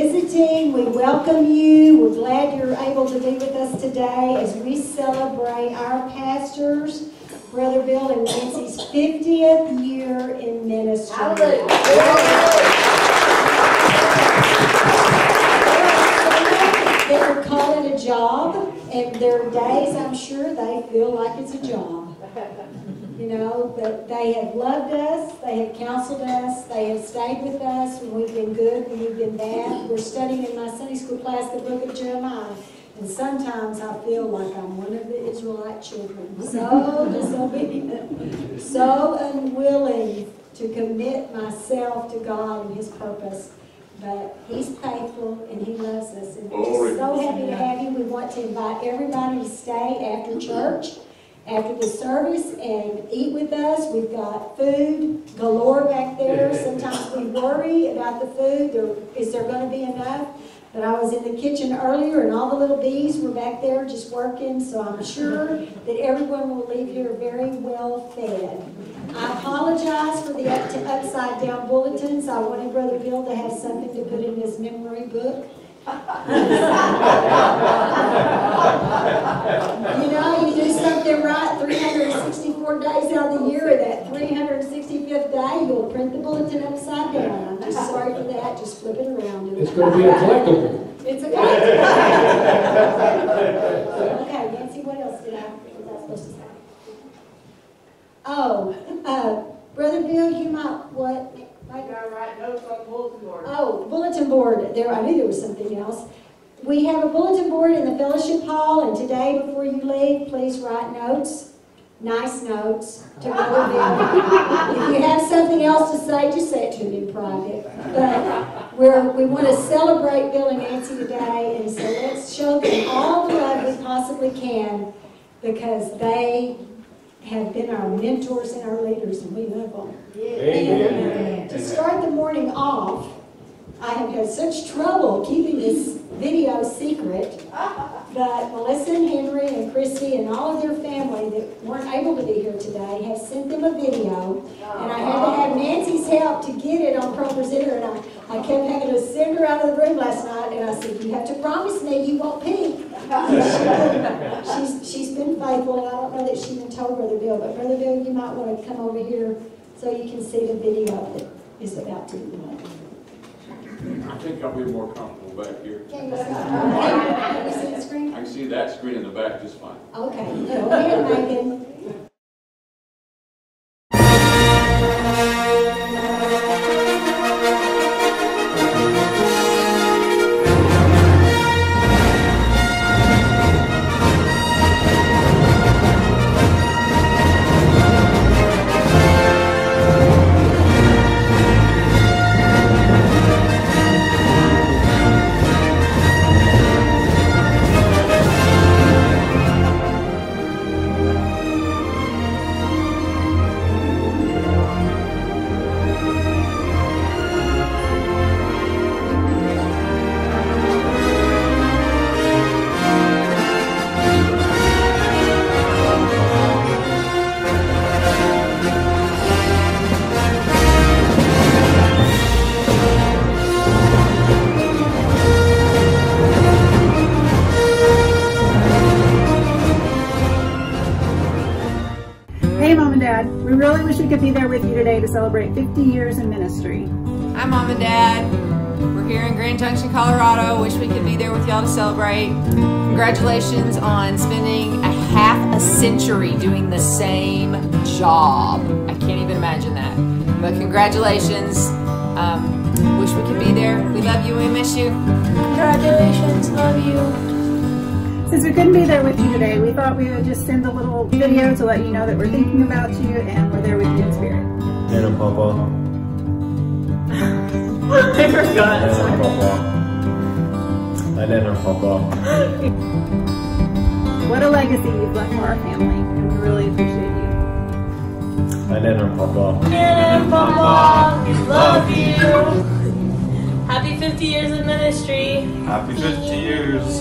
visiting, we welcome you. We're glad you're able to be with us today as we celebrate our pastors, Brother Bill and Nancy's 50th year in ministry. They're calling it a job, and there are days I'm sure they feel like it's a job. You know, but they have loved us, they have counseled us, they have stayed with us when we've been good, when we've been bad. We're studying in my Sunday school class the book of Jeremiah, and sometimes I feel like I'm one of the Israelite children. So disobedient, so unwilling to commit myself to God and His purpose. But He's faithful and He loves us. And we're just so happy to have you. We want to invite everybody to stay after church, after the service, and eat with us. We've got food galore back there. Sometimes we worry about the food. Is there going to be enough? But I was in the kitchen earlier and all the little bees were back there just working, so I'm sure that everyone will leave here very well fed. I apologize for the upside down bulletins. I wanted Brother Bill to have something to put in his memory book. You know, you do something right 364 days out of the year, and that 365th day, you'll print the bulletin upside down. I'm just sorry for that. Just flip it around. It's going to be a collectible. It's a collectible. Okay, Nancy, what else was I supposed to say? Oh, Brother Bill, you might, what? I gotta write notes on the bulletin board. Oh, bulletin board. There, I knew there was something else. We have a bulletin board in the fellowship hall, and today, before you leave, please write notes, nice notes, to Brother Bill. If you have something else to say, just say it to him in private. But we want to celebrate Bill and Nancy today, and so let's show them all the love we possibly can, because they have been our mentors and our leaders, and we love them. And to start the morning off, I have had such trouble keeping this video secret, but Melissa and Henry and Christy and all of their family that weren't able to be here today have sent them a video, and I had to have Nancy's help to get it on ProPresenter, and I kept having to send her out of the room last night, and I said, you have to promise me you won't peek. She's been faithful, and I don't know that she even told Brother Bill, but Brother Bill, you might want to come over here so you can see the video that is about to be played. I think I'll be more comfortable back here. Can you see the screen? I can see that screen in the back just fine. Okay, go ahead, Megan. Hey Mom and Dad, we really wish we could be there with you today to celebrate 50 years in ministry. Hi Mom and Dad, we're here in Grand Junction, Colorado. Wish we could be there with y'all to celebrate. Congratulations on spending a half a century doing the same job. I can't even imagine that. But congratulations. Wish we could be there. We love you, we miss you. Congratulations, love you. Since we couldn't be there with you today, we thought we would just send a little video to let you know that we're thinking about you and we're there with you in spirit. And Papa. I forgot. And Papa. And Papa. What a legacy you've left for our family, and we really appreciate you. And Papa. And Papa, we love you. Happy 50 years in ministry. Happy 50 years.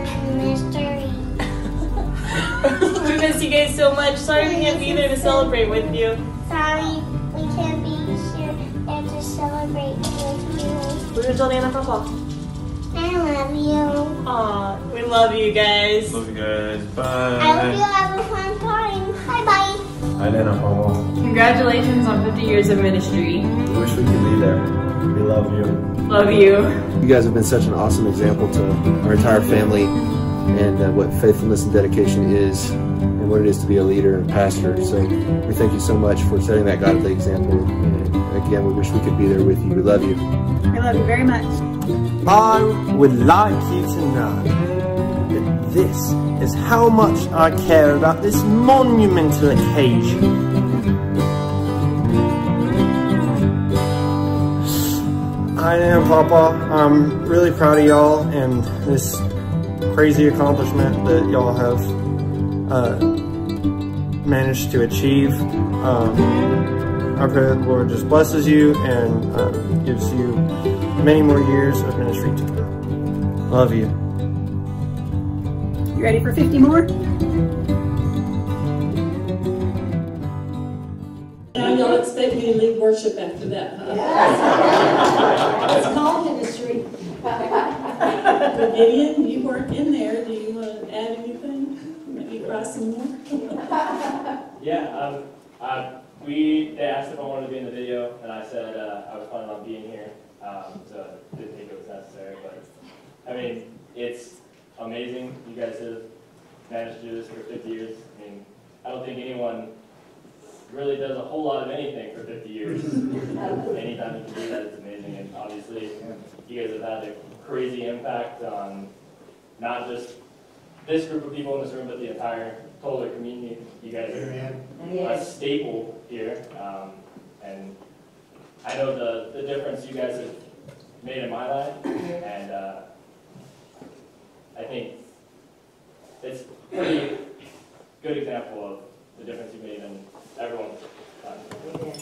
We miss you guys so much. Sorry we can't be there to celebrate with you. Sorry, we can't be here and to celebrate with you. We're going to tell Nana Papa. I love you. Aw, we love you guys. Love you guys. I Bye. hope you have a fun time. Bye-bye. I didn't Papa. Congratulations on 50 years of ministry. We wish we could be there. We love you. Love you. You guys have been such an awesome example to our entire family and what faithfulness and dedication is and what it is to be a leader and a pastor. So we thank you so much for setting that godly example. And again, we wish we could be there with you. We love you. We love you very much. I would like you to know that this is how much I care about this monumental occasion. I am Papa. I'm really proud of y'all and this crazy accomplishment that y'all have managed to achieve. I pray that the Lord just blesses you and gives you many more years of ministry to come. Love you. You ready for 50 more? Now y'all expect me to lead worship after that, huh? Yes. It's called ministry. Gideon, you weren't in there. Do you want to add anything? Maybe cry some more? Yeah, they asked if I wanted to be in the video, and I said I was planning on being here, so I didn't think it was necessary. But I mean, it's amazing. You guys have managed to do this for 50 years. I mean, I don't think anyone really does a whole lot of anything for 50 years. Anytime you can do that, it's amazing. And obviously, you guys have had a crazy impact on not just this group of people in this room, but the entire Tolar community. You guys are a staple here. And I know the difference you guys have made in my life. And I think it's a pretty good example of the difference you made in everyone's life.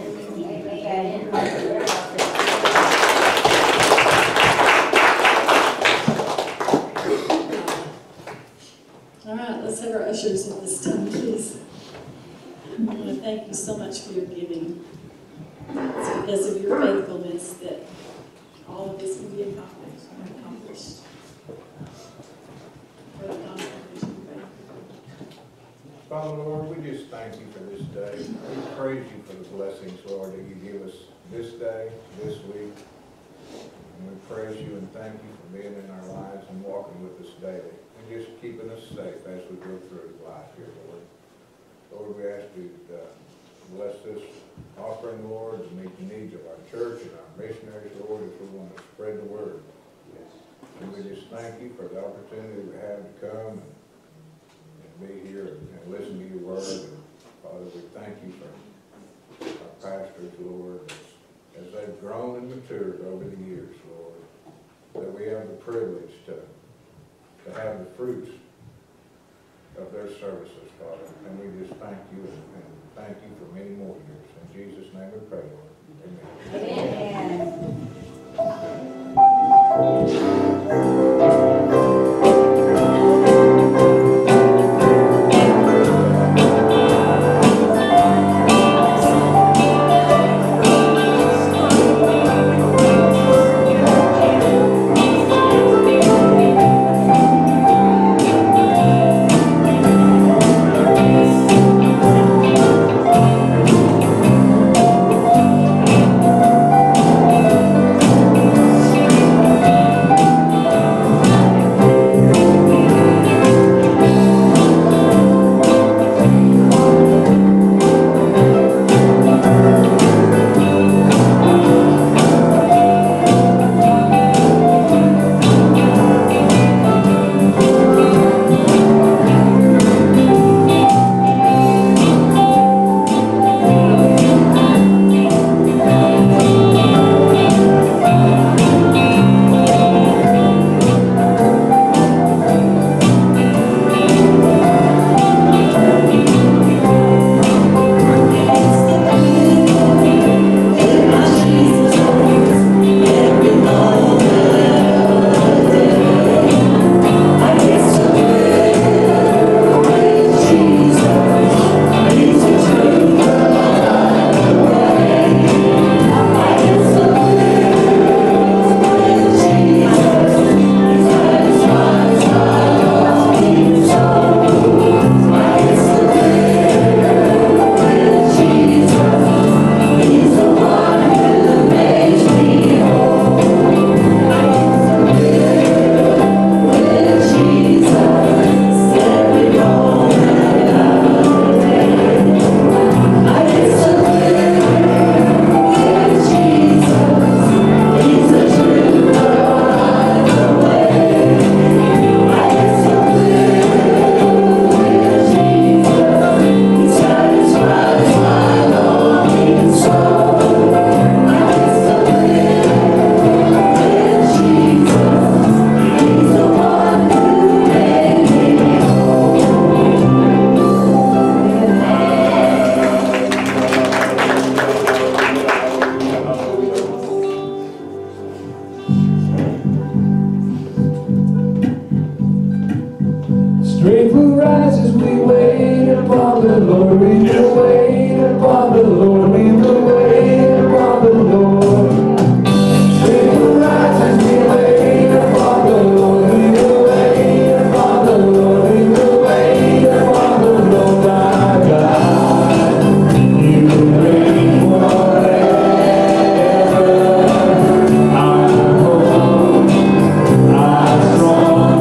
All right, let's have our ushers at this time, please. I want to thank you so much for your giving. It's because of your faithfulness that all of this can be accomplished. Father, Lord, we just thank you for this day. We praise you for the blessings, Lord, that you give us this day, this week. And we praise you and thank you for being in our lives and walking with us daily and just keeping us safe as we go through life here, Lord. Lord, we ask you to bless this offering, Lord, and meet the needs of our church and our missionaries, Lord, as we want to spread the word. And we just thank you for the opportunity we have to come and be here and listen to your word. And Father, we thank you for our pastors, Lord, as they've grown and matured over the years, Lord, that we have the privilege to have the fruits of their services, Father. And we just thank you and thank you for many more years. In Jesus' name we pray, Lord. Amen. Strength will rise as we wait upon the Lord. We will wait upon the Lord. We will wait upon the Lord. Strength will rise as we wait upon the Lord. We will wait upon the Lord. We will wait upon the Lord our God. You reign forever. Our hope, our strong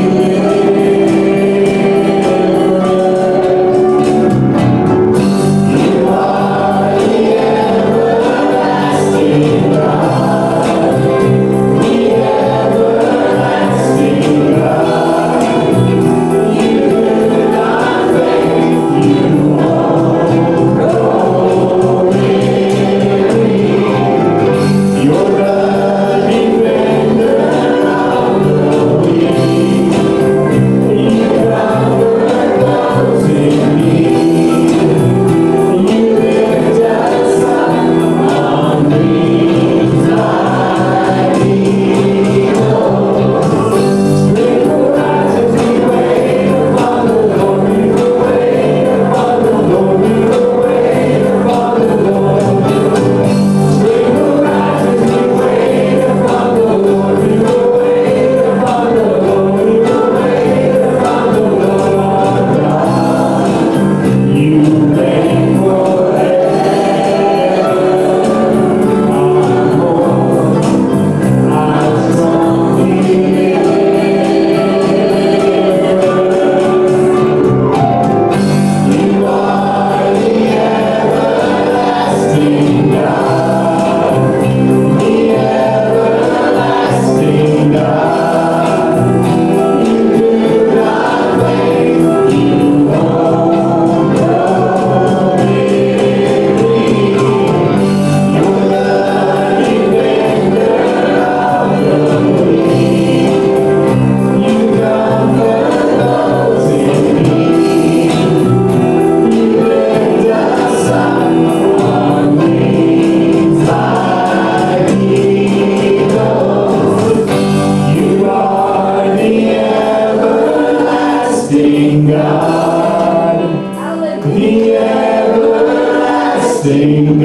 everlasting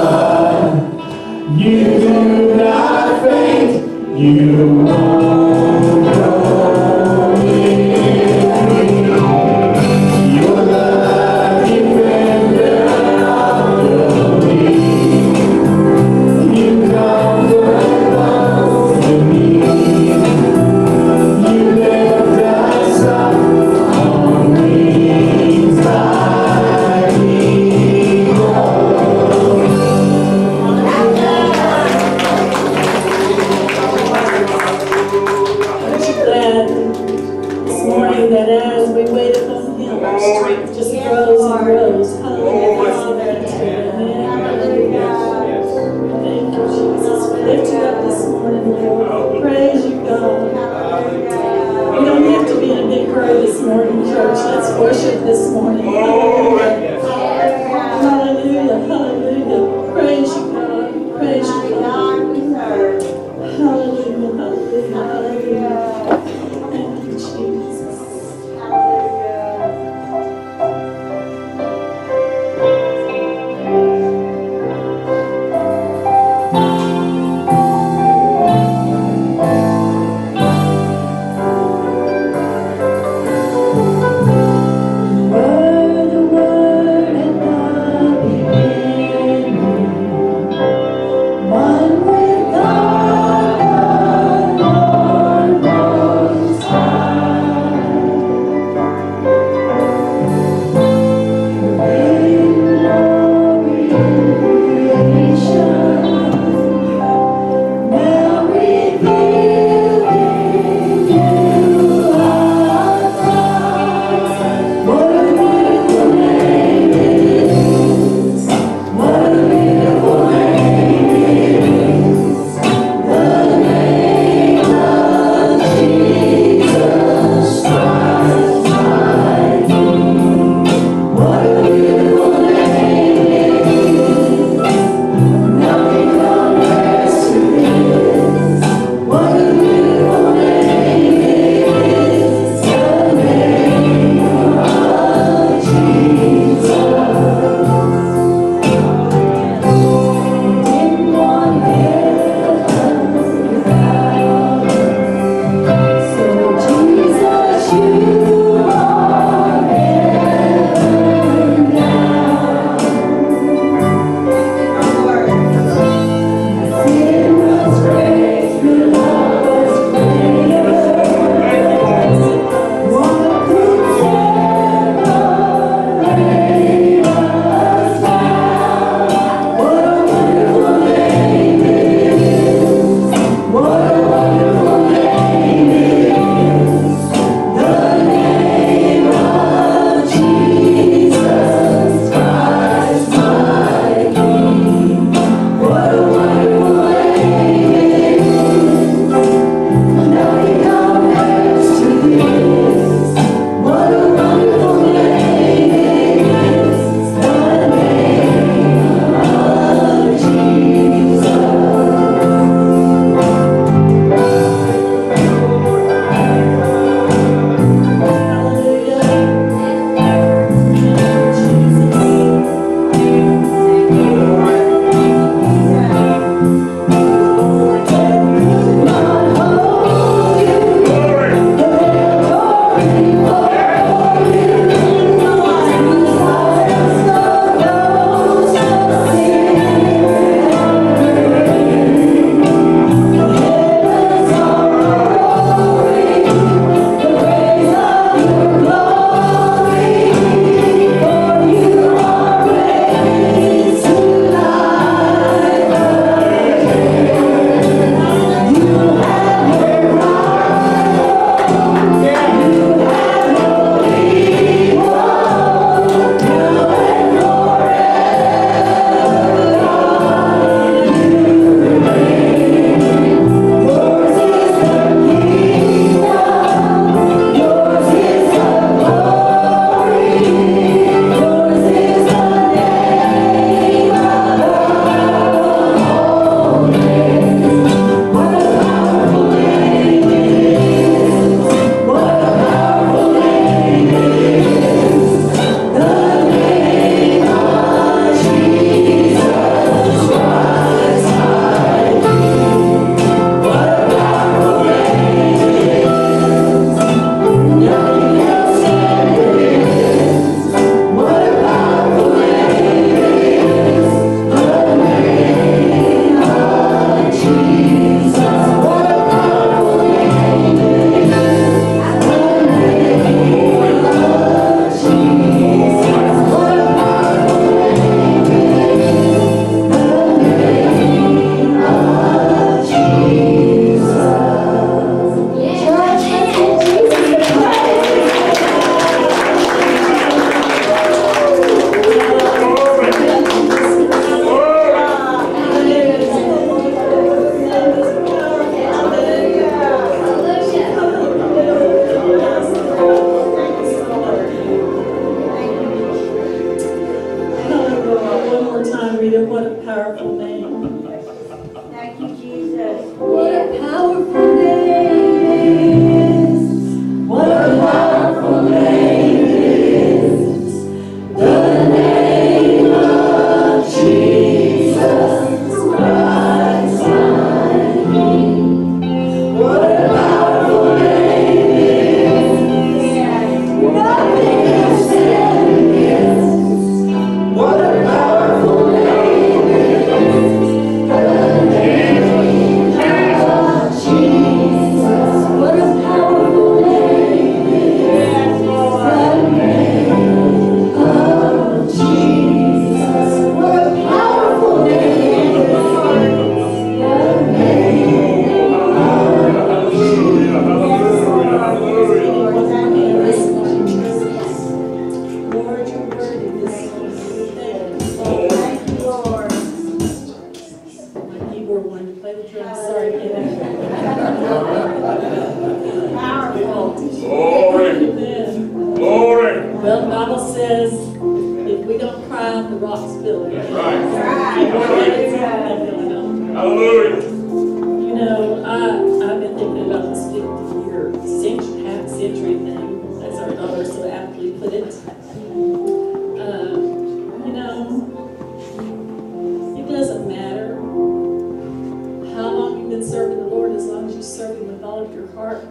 God. You do not faint, you won't go weary. You're the defender of the weak. You comfort those in need. You lift us up on wings like eagles. Aren't you glad this morning that as we wait upon Him, our strength just grows and grows? Hallelujah. Thank you, Jesus. We lift you up this morning, Lord. Praise you, God. We don't have to be in a big hurry this morning, church. Let's worship this morning. Hallelujah. Hallelujah. Hallelujah. Praise you, God. Praise you, God. Hallelujah. Hallelujah. Hallelujah. Thank you, Jesus.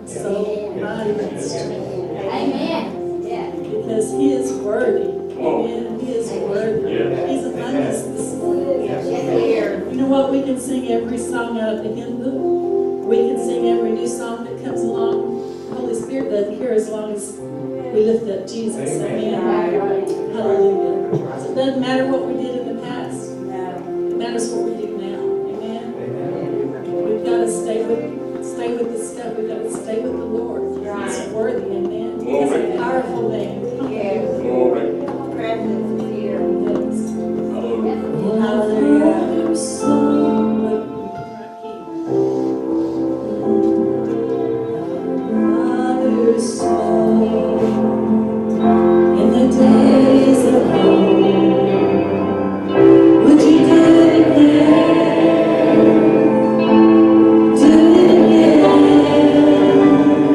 soul, body, and strength. Amen. Yeah. Because He is worthy. Amen. He is worthy. He's among us this morning. You know what? We can sing every song out of the hymn book. We can sing every new song that comes along. The Holy Spirit doesn't care as long as we lift up Jesus. Amen. Hallelujah. So it doesn't matter what we did in the past. It matters what we do now. Amen. We've got to stay with the stuff. We've got to stay with the Lord. He's worthy. Amen. He's a powerful man. Glory. Presence here. Hallelujah. Father's soul in the days of old, would you do it again? Do it again.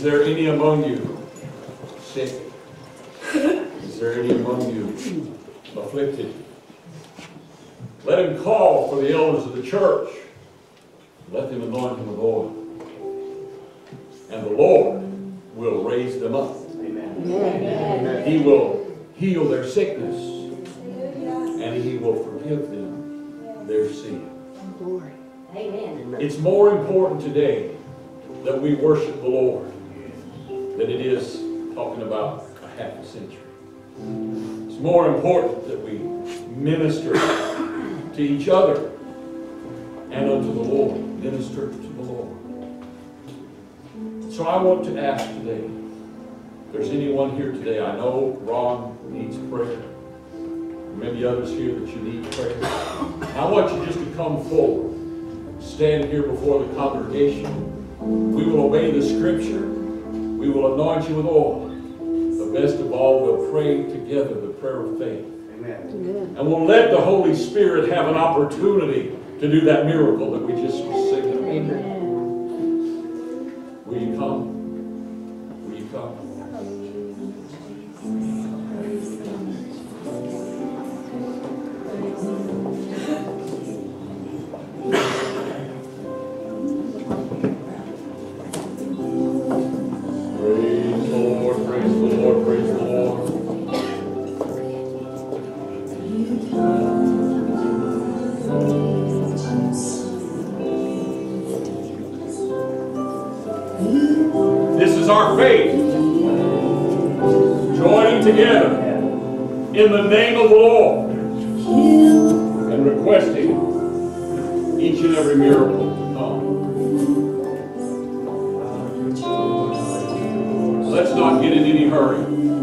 Is there any among you sick? Is there any among you afflicted? Let him call for the elders of the church. Let them anoint him with oil. And the Lord will raise them up. Amen. He will heal their sickness. And he will forgive them their sin. Amen. It's more important today that we worship the Lord than it is talking about a half a century. It's more important that we minister to each other and unto the Lord. Minister to the Lord. So I want to ask today, if there's anyone here today, I know Ron needs prayer. Maybe others here that you need prayer. I want you just to come forward. Stand here before the congregation. We will obey the scripture. We will anoint you with oil. But best of all, we'll pray together the prayer of faith. Amen. And we'll let the Holy Spirit have an opportunity to do that miracle that we just were singing. Amen. Will you come? Will you come? Praise the Lord, praise the Lord, praise the Lord. This is our faith, joining together in the name of the Lord and requesting each and every miracle to come. Let's not get in any hurry.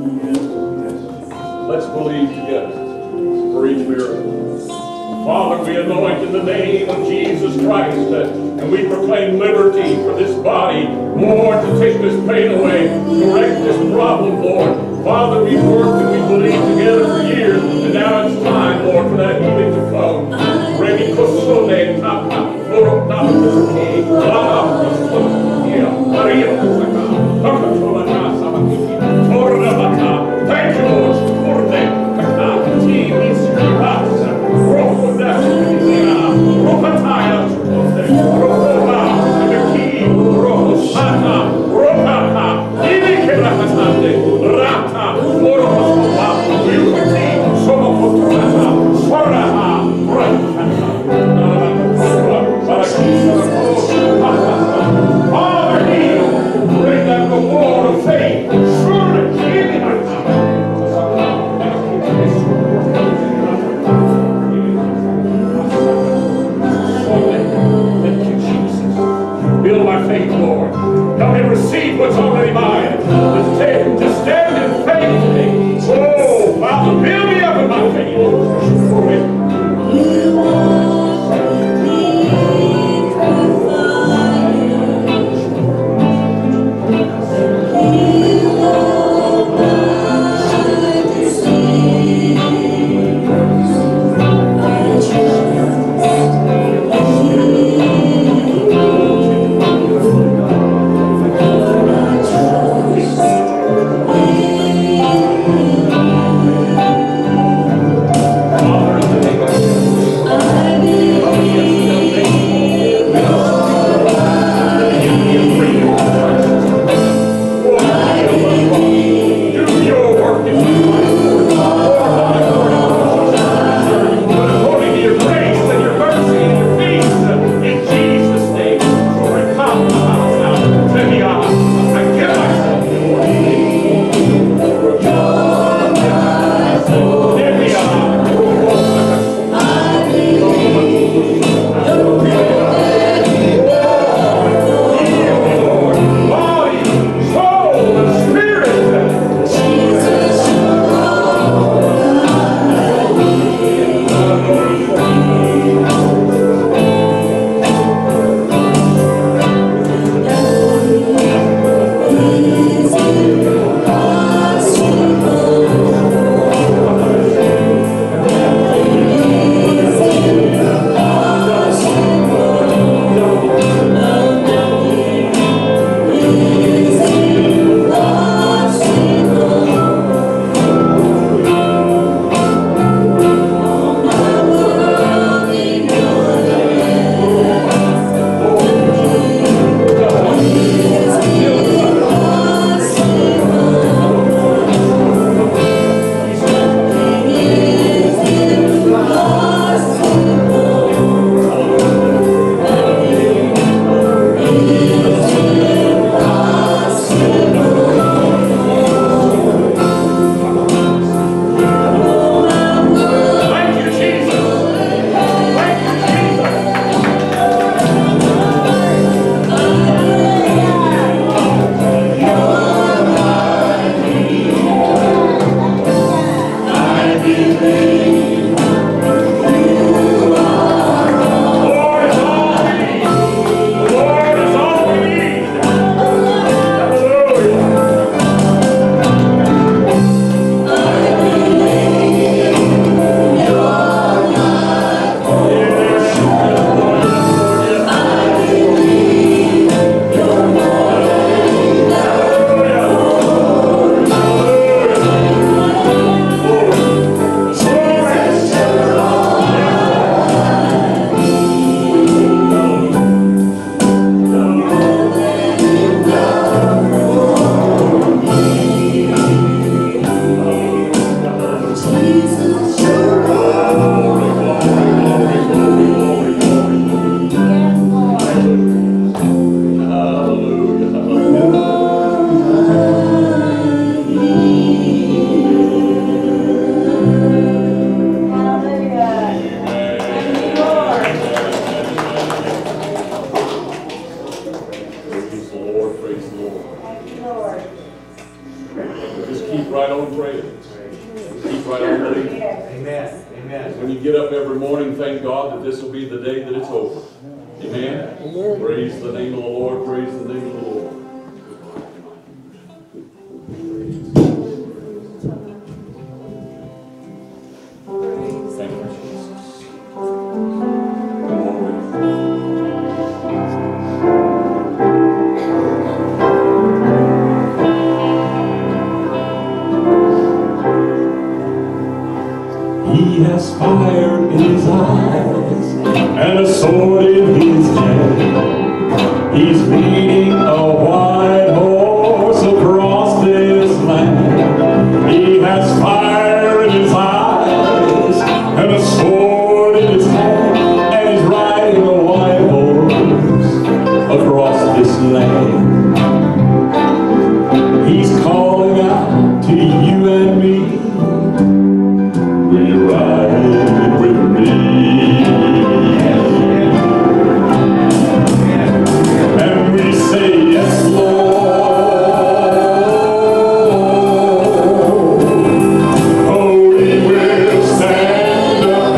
Let's believe together for each miracle. Father, we anoint in the name of Jesus Christ, and we proclaim liberty for this body, Lord, to take this pain away, correct this problem, Lord. Father, we've worked and we believed together for years, and now it's time, Lord, for that healing to come. Ready, Kosole, Tapa, Loro, Tapa, Kosole, Lama, Kosole, Maria, Kosaka, Kakatola, Sabakiki, Torabata. Thank you, Lord, for them. Kaka, Tini, Srivasa, Rokoda, Rokataya, Rokova, Kaki, Rokosata, Rokata, Ini Kerakatande, Rata, Morokova, Yukati, When you get up every morning, thank God that this will be the day that it's over. Amen? Praise the name of the Lord. Praise the name of the Lord. Thank you, Jesus. Come on, He has fire in his eyes and a sword in his hand. He's leading a white horse across this land. He has fire in his eyes and a sword in his hand, and he's riding a white horse across this land. He's calling out to you and me, will you ride with me? And we say, yes, Lord. Oh, we will stand up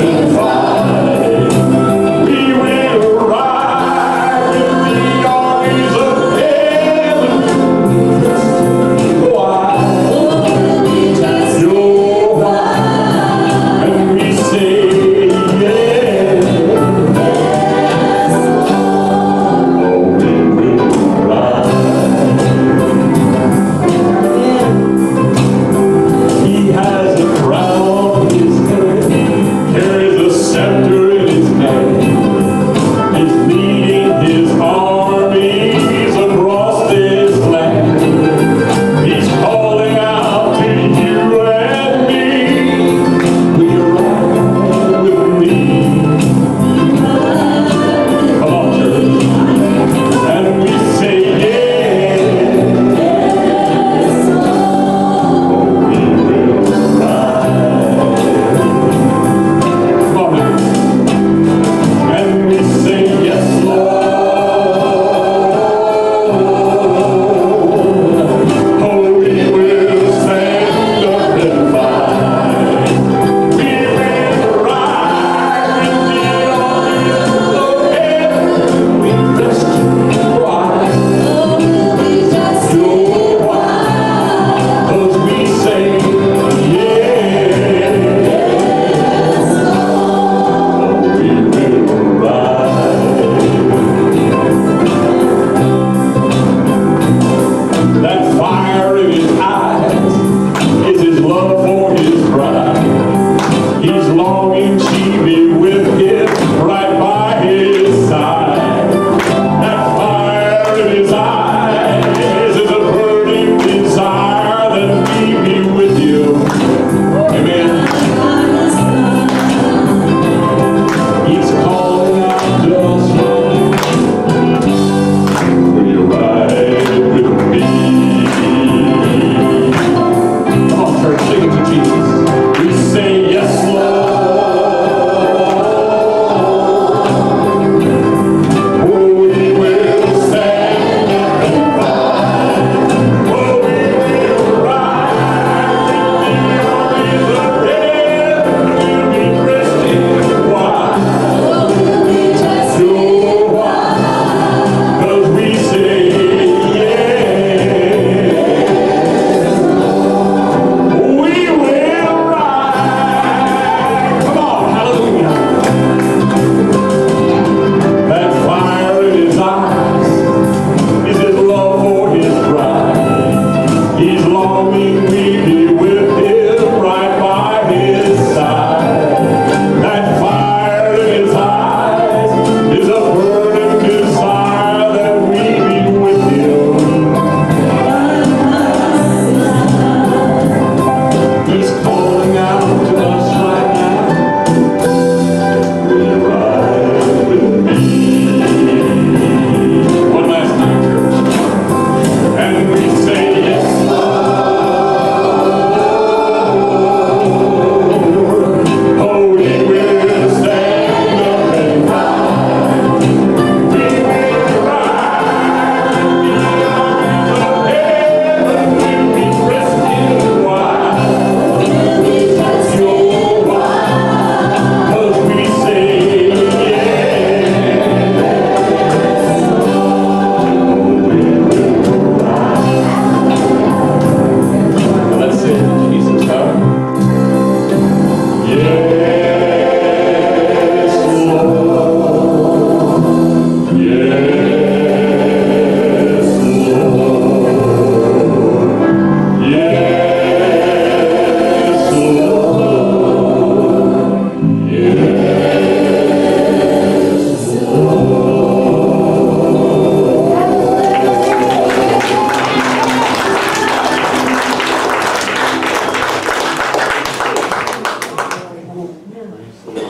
Praise the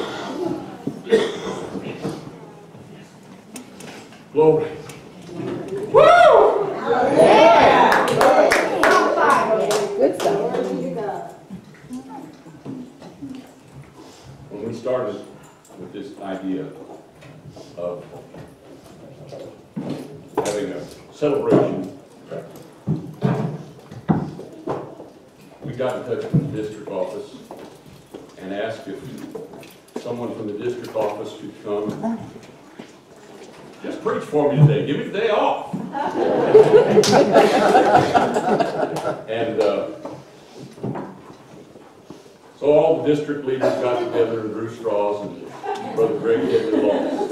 Lord. Glory. Woo! Yeah! Good stuff. When we started with this idea of having a celebration, we got in touch with the district office and asked if someone from the district office could come. Just preach for me today. Give me the day off. And so all the district leaders got together and drew straws, and Brother Greg Higley lost.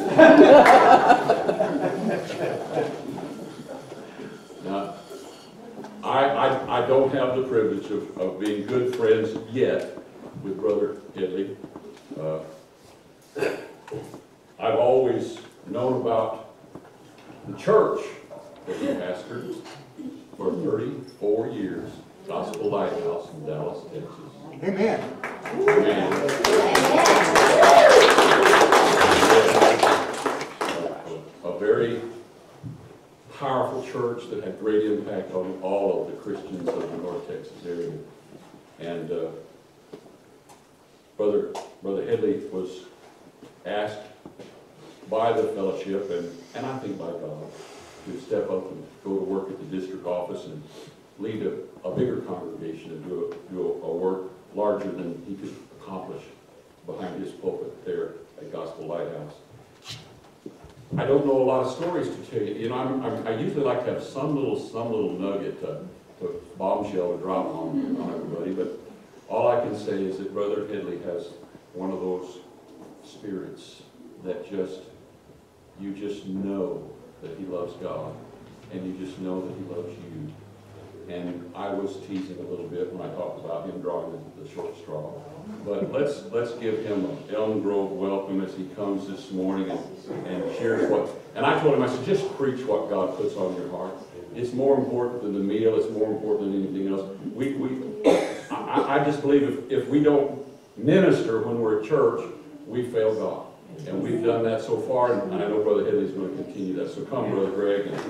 Now, I don't have the privilege of being good friends yet with Brother Higley. I've always known about the church that he pastored for 34 years, Gospel Lighthouse in Dallas, Texas. Amen. A very powerful church that had great impact on all of the Christians of the North Texas area. And Brother Headley was asked by the fellowship, and I think by God, to step up and go to work at the district office and lead a bigger congregation and do a work larger than he could accomplish behind his pulpit there at Gospel Lighthouse. I don't know a lot of stories to tell you. You know, I usually like to have some little nugget to bombshell to drop on everybody, but all I can say is that Brother Headley has one of those spirits that you just know that he loves God, and you just know that he loves you. And I was teasing a little bit when I talked about him drawing the short straw. But let's give him an Elm Grove welcome as he comes this morning and shares what. And I told him, I said, just preach what God puts on your heart. It's more important than the meal. It's more important than anything else. I just believe if we don't minister when we're at church, we fail God. And we've done that so far, and I know Brother Headley's going to continue that. So come, Brother Greg. And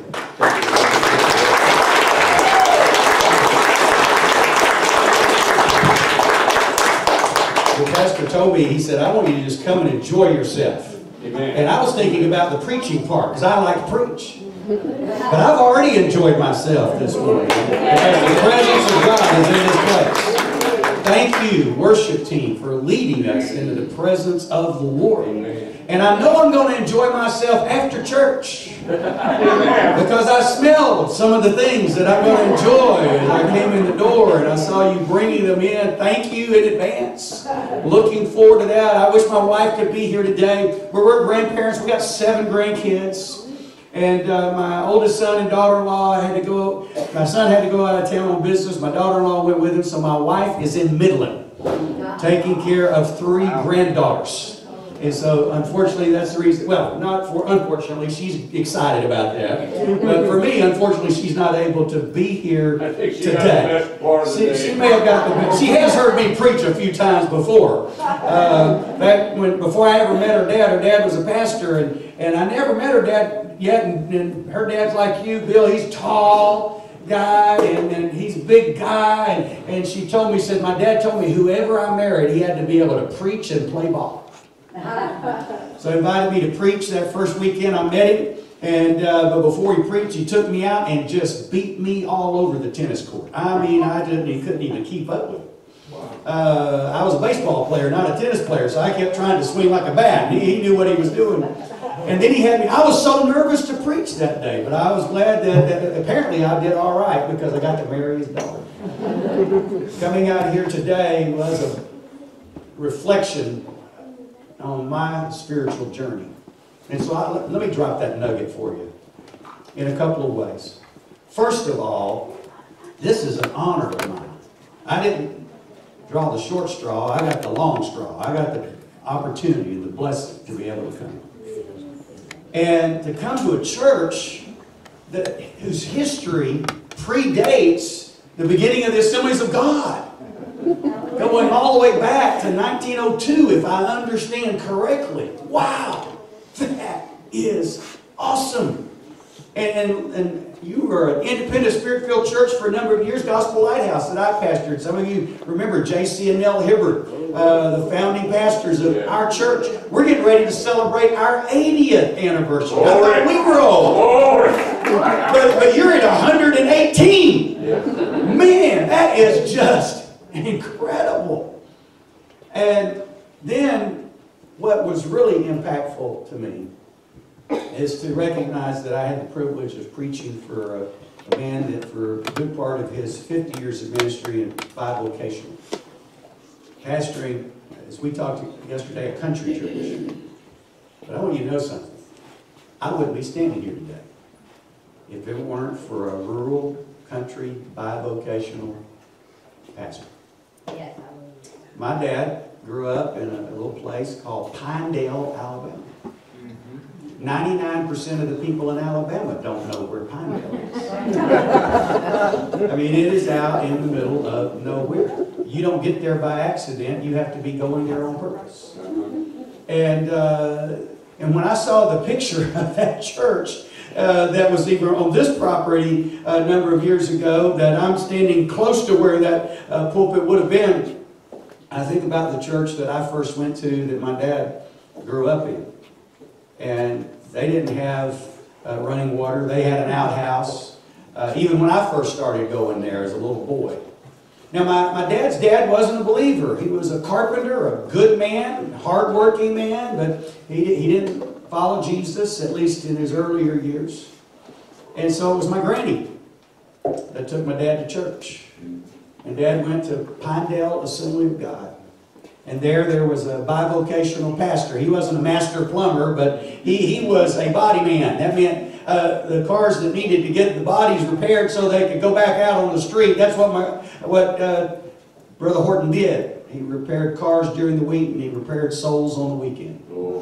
Well, Pastor told me, he said, I want you to just come and enjoy yourself. Amen. And I was thinking about the preaching part, because I like to preach. But I've already enjoyed myself this morning, because the presence of God is in this place. Thank you, worship team, for leading us into the presence of the Lord. And I know I'm going to enjoy myself after church, because I smelled some of the things that I'm going to enjoy as I came in the door and I saw you bringing them in. Thank you in advance. Looking forward to that. I wish my wife could be here today. We're grandparents. We got 7 grandkids. And my oldest son and daughter-in-law had to go, my son had to go out of town on business. My daughter-in-law went with him, so my wife is in Midland, taking care of 3 granddaughters. And so, unfortunately, that's the reason. Well, unfortunately, she's excited about that. But for me, unfortunately, she's not able to be here today. She may have got the best. She has heard me preach a few times before. Before I ever met her dad was a pastor, and I never met her dad yet. And her dad's like you, Bill. He's tall guy, and he's a big guy. And she told me, said, my dad told me whoever I married, he had to be able to preach and play ball. So he invited me to preach that first weekend I met him, but before he preached, he took me out and just beat me all over the tennis court. I mean, he couldn't even keep up with it. I was a baseball player, not a tennis player, so I kept trying to swing like a bat. He knew what he was doing. And then he had me, I was so nervous to preach that day, but I was glad that apparently I did all right, because I got to marry his daughter. Coming out here today was a reflection on my spiritual journey. And so let me drop that nugget for you in a couple of ways. First of all, this is an honor of mine. I didn't draw the short straw, I got the long straw. I got the opportunity and the blessing to be able to come. And to come to a church whose history predates the beginning of the Assemblies of God. Going all the way back to 1902, if I understand correctly. Wow, that is awesome. And you were an independent Spirit-filled church for a number of years, Gospel Lighthouse that I pastored. Some of you remember J.C. and Nell Hibbert, the founding pastors of our church. We're getting ready to celebrate our 80th anniversary. I thought we were old. But you're at 118. Man, that is just incredible. And then what was really impactful to me is to recognize that I had the privilege of preaching for a man that for a good part of his 50 years of ministry in bivocational. Pastoring, as we talked yesterday, a country church. But I want you to know something. I wouldn't be standing here today if it weren't for a rural, country, bivocational pastor. Yes, I will. My dad grew up in a little place called Pinedale, Alabama. 99% of the people in Alabama don't know where Pinedale is. I mean, it is out in the middle of nowhere. You don't get there by accident. You have to be going there on purpose. And when I saw the picture of that church that was even on this property a number of years ago, that I'm standing close to where that pulpit would have been, I think about the church that I first went to that my dad grew up in. And they didn't have running water. They had an outhouse. Even when I first started going there as a little boy. Now, my dad's dad wasn't a believer. He was a carpenter, a good man, hardworking man, but he didn't follow Jesus, at least in his earlier years. And so it was my granny that took my dad to church. And Dad went to Pinedale Assembly of God. And there was a bivocational pastor. He wasn't a master plumber, but he was a body man. That meant the cars that needed to get the bodies repaired so they could go back out on the street. That's what Brother Horton did. He repaired cars during the week and he repaired souls on the weekend.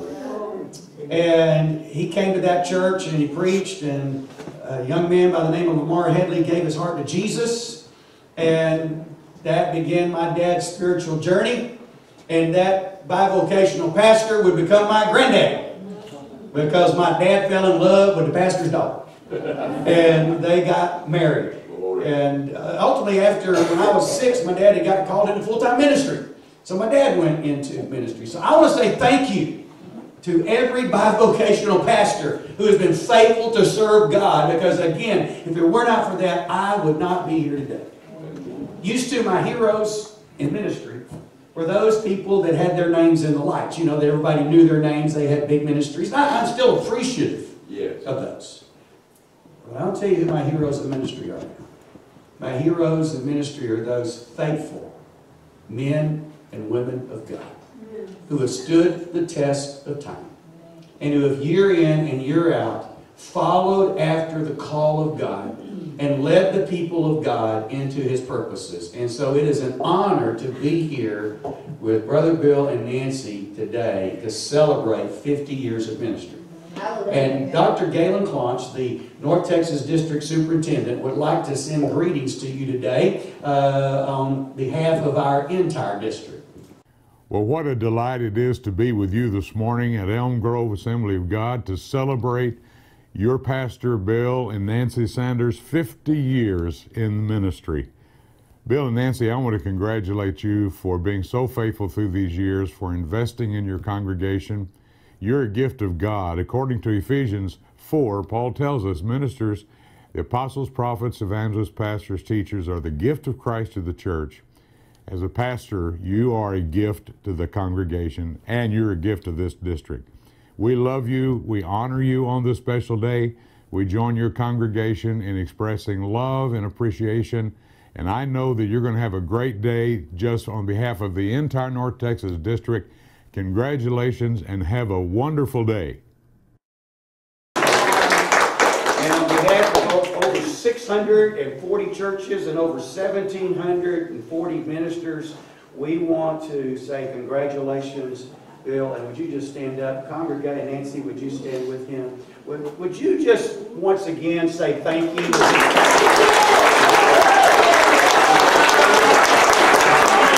And he came to that church and he preached, and a young man by the name of Lamar Headley gave his heart to Jesus, and that began my dad's spiritual journey. And that bivocational pastor would become my granddad, because my dad fell in love with the pastor's daughter. And they got married. And ultimately, when I was 6, my dad had got called into full-time ministry. So my dad went into ministry. So I want to say thank you to every bivocational pastor who has been faithful to serve God, because again, if it were not for that, I would not be here today. Used to, my heroes in ministry were those people that had their names in the lights. You know, that everybody knew their names. They had big ministries. I'm still appreciative of those. But I'll tell you who my heroes of ministry are now. My heroes of ministry are those faithful men and women of God who have stood the test of time and who have year in and year out followed after the call of God and led the people of God into His purposes. And so it is an honor to be here with Brother Bill and Nancy today to celebrate 50 years of ministry. And Dr. Galen Claunch, the North Texas District Superintendent, would like to send greetings to you today on behalf of our entire district. Well, what a delight it is to be with you this morning at Elm Grove Assembly of God to celebrate your pastor, Bill and Nancy Sanders' 50 years in ministry. Bill and Nancy, I want to congratulate you for being so faithful through these years, for investing in your congregation. You're a gift of God. According to Ephesians 4, Paul tells us ministers, the apostles, prophets, evangelists, pastors, teachers are the gift of Christ to the church. As a pastor, you are a gift to the congregation, and you're a gift to this district. We love you. We honor you on this special day. We join your congregation in expressing love and appreciation. And I know that you're going to have a great day just on behalf of the entire North Texas District. Congratulations and have a wonderful day. And on behalf of over 640 churches and over 1,740 ministers, we want to say congratulations, Bill. And would you just stand up? Congregate, Nancy, would you stand with him? Would you just once again say thank you?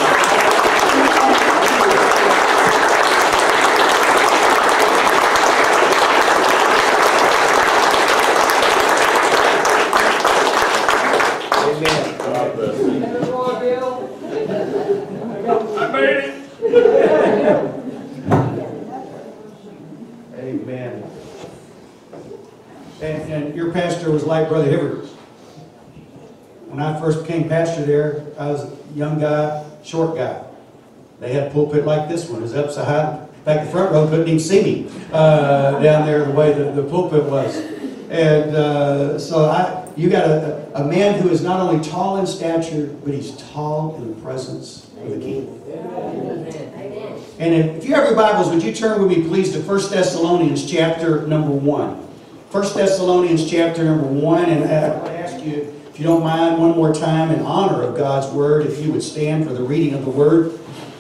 And your pastor was like Brother Hibbert. When I first became pastor there, I was a young guy, short guy. They had a pulpit like this one. It was up so high. In fact, the front row couldn't even see me down there the way the pulpit was. And so you got a man who is not only tall in stature, but he's tall in the presence of the King. Amen. And if you have your Bibles, would you turn with me, please, to 1 Thessalonians chapter number 1. 1 Thessalonians chapter number 1. And I want to ask you, if you don't mind, one more time, in honor of God's Word, if you would stand for the reading of the Word.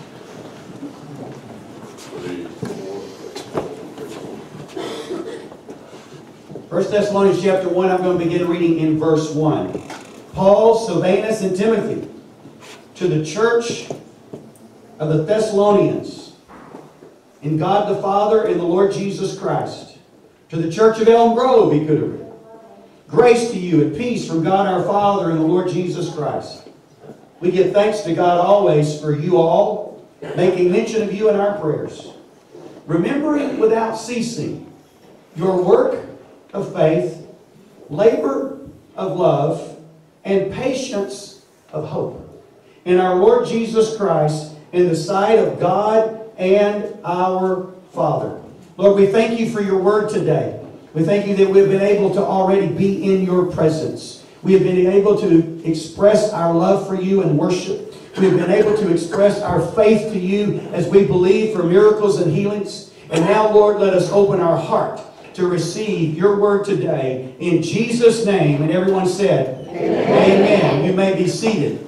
1 Thessalonians chapter 1, I'm going to begin reading in verse 1. Paul, Silvanus, and Timothy, to the church of the Thessalonians, in God the Father and the Lord Jesus Christ, to the church of Elm Grove, he could have written. Grace to you and peace from God our Father and the Lord Jesus Christ. We give thanks to God always for you all, making mention of you in our prayers, remembering without ceasing your work of faith, labor of love, and patience of hope in our Lord Jesus Christ in the sight of God and our Father. Lord, we thank you for your word today. We thank you that we've been able to already be in your presence. We have been able to express our love for you and worship. We've been able to express our faith to you as we believe for miracles and healings. And now, Lord, let us open our heart to receive your word today in Jesus' name. And everyone said, Amen. Amen. You may be seated.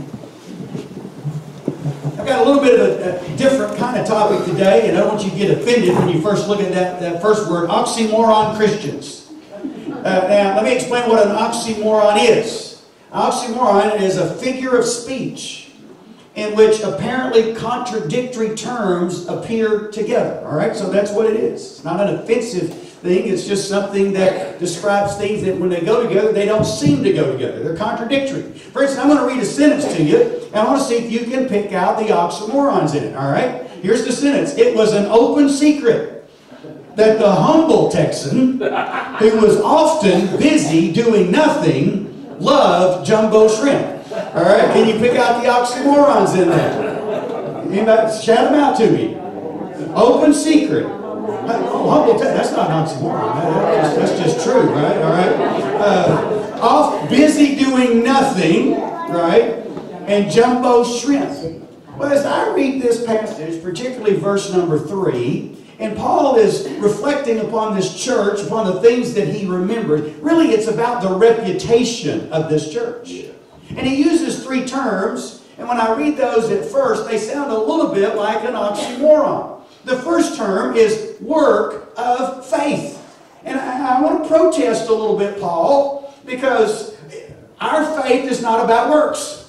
I've got a little bit of a different kind of topic today, and I don't want you to get offended when you first look at that first word, oxymoron Christians. Now, let me explain what an oxymoron is. An oxymoron is a figure of speech in which apparently contradictory terms appear together. All right, so that's what it is. It's not an offensive thing. It's just something that describes things that when they go together, they don't seem to go together. They're contradictory. For instance, I'm going to read a sentence to you, and I want to see if you can pick out the oxymorons in it. All right? Here's the sentence. It was an open secret that the humble Texan, who was often busy doing nothing, loved jumbo shrimp. All right? Can you pick out the oxymorons in there? Anybody? Shout them out to me. Open secret. Oh, humble that's not an oxymoron. That's just true, right? All right. Off busy doing nothing, right? And jumbo shrimp. Well, as I read this passage, particularly verse number 3, and Paul is reflecting upon this church, upon the things that he remembered. Really, it's about the reputation of this church. And he uses 3 terms, and when I read those at first, they sound a little bit like an oxymoron. The first term is work of faith. And I want to protest a little bit, Paul, because our faith is not about works.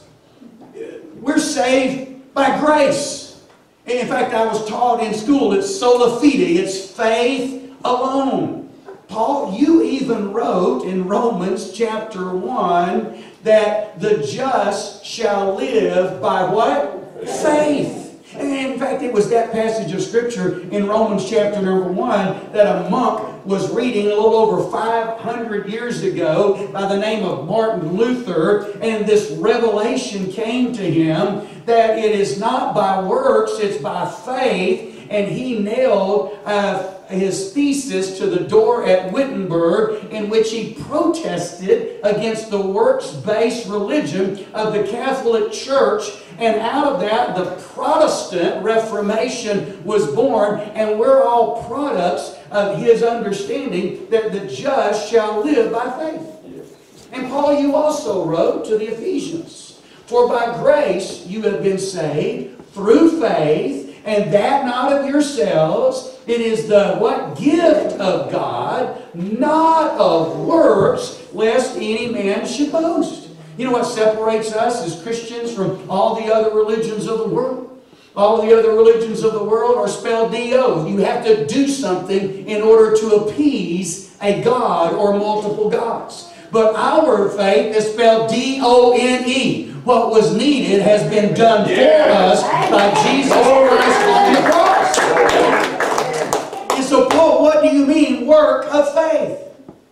We're saved by grace. And in fact, I was taught in school, it's sola fide, it's faith alone. Paul, you even wrote in Romans chapter 1 that the just shall live by what? Faith. And in fact, it was that passage of Scripture in Romans chapter number 1 that a monk was reading a little over 500 years ago by the name of Martin Luther. And this revelation came to him that it is not by works, it's by faith. And he nailed his thesis to the door at Wittenberg, in which he protested against the works-based religion of the Catholic Church. And out of that, the Protestant Reformation was born, and we're all products of his understanding that the just shall live by faith. And Paul, you also wrote to the Ephesians, for by grace you have been saved through faith, and that not of yourselves. It is the what? Gift of God, not of works, lest any man should boast. You know what separates us as Christians from all the other religions of the world? All the other religions of the world are spelled D-O. You have to do something in order to appease a God or multiple gods. But our faith is spelled D-O-N-E. What was needed has been done for us by Jesus Christ on the cross. And so, Paul, what do you mean, work of faith? Well,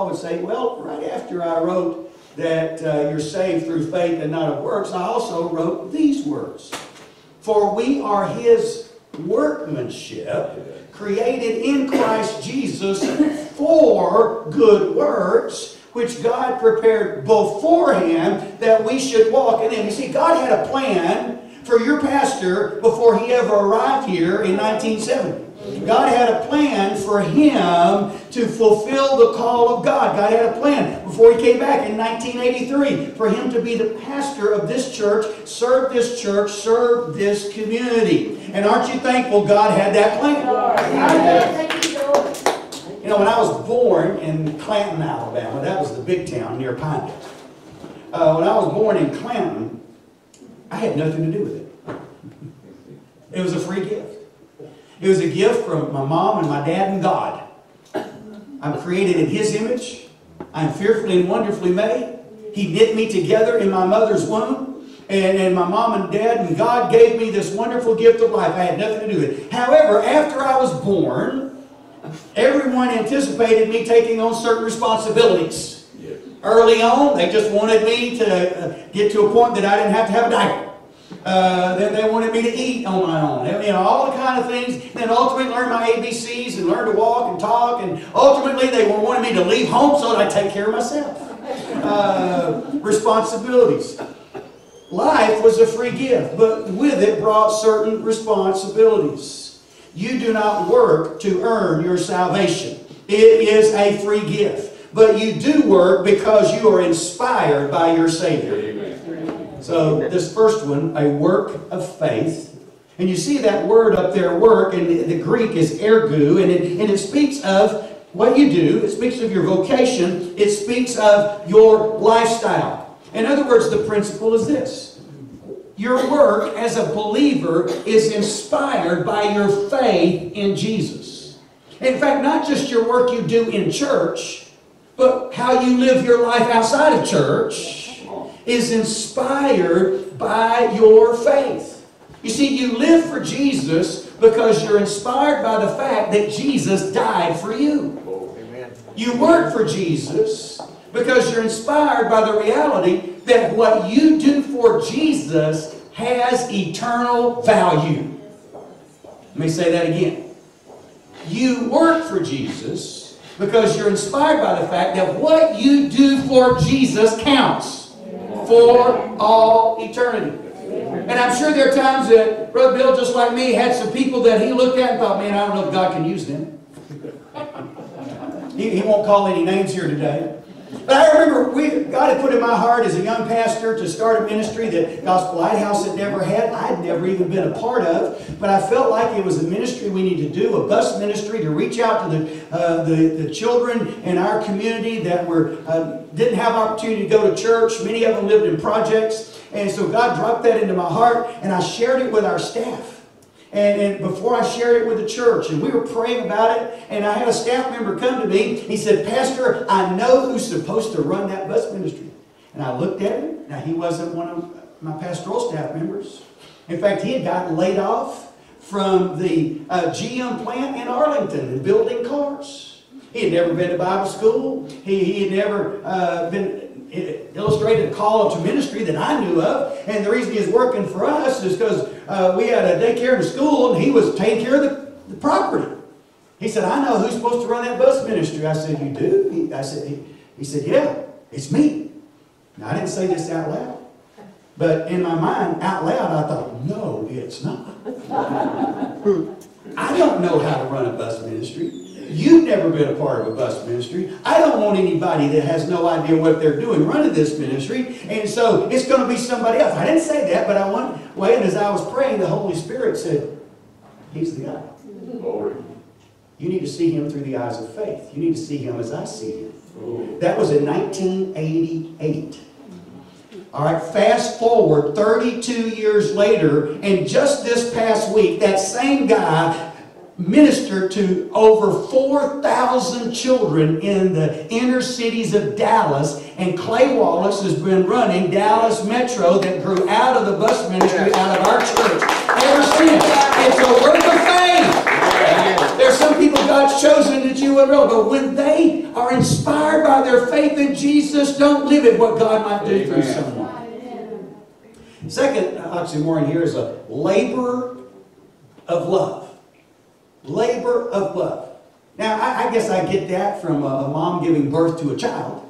Paul would say, well, right after I wrote that you're saved through faith and not of works, I also wrote these words. For we are his workmanship, created in Christ Jesus for good works, which God prepared beforehand that we should walk in them. You see, God had a plan for your pastor before he ever arrived here in 1970. God had a plan for him to fulfill the call of God. God had a plan before he came back in 1983 for him to be the pastor of this church, serve this community. And aren't you thankful God had that plan? You know, when I was born in Clanton, Alabama, that was the big town near Pineville. When I was born in Clanton, I had nothing to do with it. It was a free gift. It was a gift from my mom and my dad and God. I'm created in his image. I'm fearfully and wonderfully made. He knit me together in my mother's womb. And my mom and dad and God gave me this wonderful gift of life. I had nothing to do with it. However, after I was born, everyone anticipated me taking on certain responsibilities. Early on, they just wanted me to get to a point that I didn't have to have a diaper. Then they wanted me to eat on my own. You know, all the kind of things. Then ultimately learn my ABCs and learn to walk and talk. And ultimately they wanted me to leave home so that I take care of myself. Responsibilities. Life was a free gift, but with it brought certain responsibilities. You do not work to earn your salvation. It is a free gift. But you do work because you are inspired by your Savior. So this first one, a work of faith. And you see that word up there, work, and the Greek is ergu, and it speaks of what you do. It speaks of your vocation. It speaks of your lifestyle. In other words, the principle is this. Your work as a believer is inspired by your faith in Jesus. In fact, not just your work you do in church, but how you live your life outside of church is inspired by your faith. You see, you live for Jesus because you're inspired by the fact that Jesus died for you. You work for Jesus because you're inspired by the reality that what you do for Jesus has eternal value. Let me say that again. You work for Jesus because you're inspired by the fact that what you do for Jesus counts for all eternity. And I'm sure there are times that Brother Bill, just like me, had some people that he looked at and thought, man, I don't know if God can use them. He won't call any names here today. But I remember God had put in my heart as a young pastor to start a ministry that Gospel Lighthouse had never had. I'd never even been a part of. But I felt like it was a ministry we needed to do, a bus ministry to reach out to the children in our community that didn't have opportunity to go to church. Many of them lived in projects. And so God dropped that into my heart, and I shared it with our staff. And before I shared it with the church, and we were praying about it, and I had a staff member come to me. He said, Pastor, I know who's supposed to run that bus ministry. And I looked at him. Now, he wasn't one of my pastoral staff members. In fact, he had gotten laid off from the GM plant in Arlington and building cars. He had never been to Bible school. He had never illustrated a call to ministry that I knew of. And the reason he was working for us is because we had a daycare and a school, and he was taking care of the property. He said, I know who's supposed to run that bus ministry. I said, you do? He said, yeah, it's me. Now, I didn't say this out loud. But in my mind, out loud, I thought, no, it's not. I don't know how to run a bus ministry. You've never been a part of a bus ministry. I don't want anybody that has no idea what they're doing running this ministry. And so it's going to be somebody else. I didn't say that, but I went away, and as I was praying, the Holy Spirit said, he's the guy. You need to see him through the eyes of faith. You need to see him as I see him. That was in 1988. All right, fast forward 32 years later, and just this past week, that same guy ministered to over 4,000 children in the inner cities of Dallas, and Clay Wallace has been running Dallas Metro that grew out of the bus ministry out of our church ever since. It's a work of faith. There's some people God's chosen that you really relevant. But when they are inspired by their faith in Jesus, don't limit what God might do through someone. Second oxymoron here is a labor of love. Labor of love. Now, I guess I get that from a mom giving birth to a child.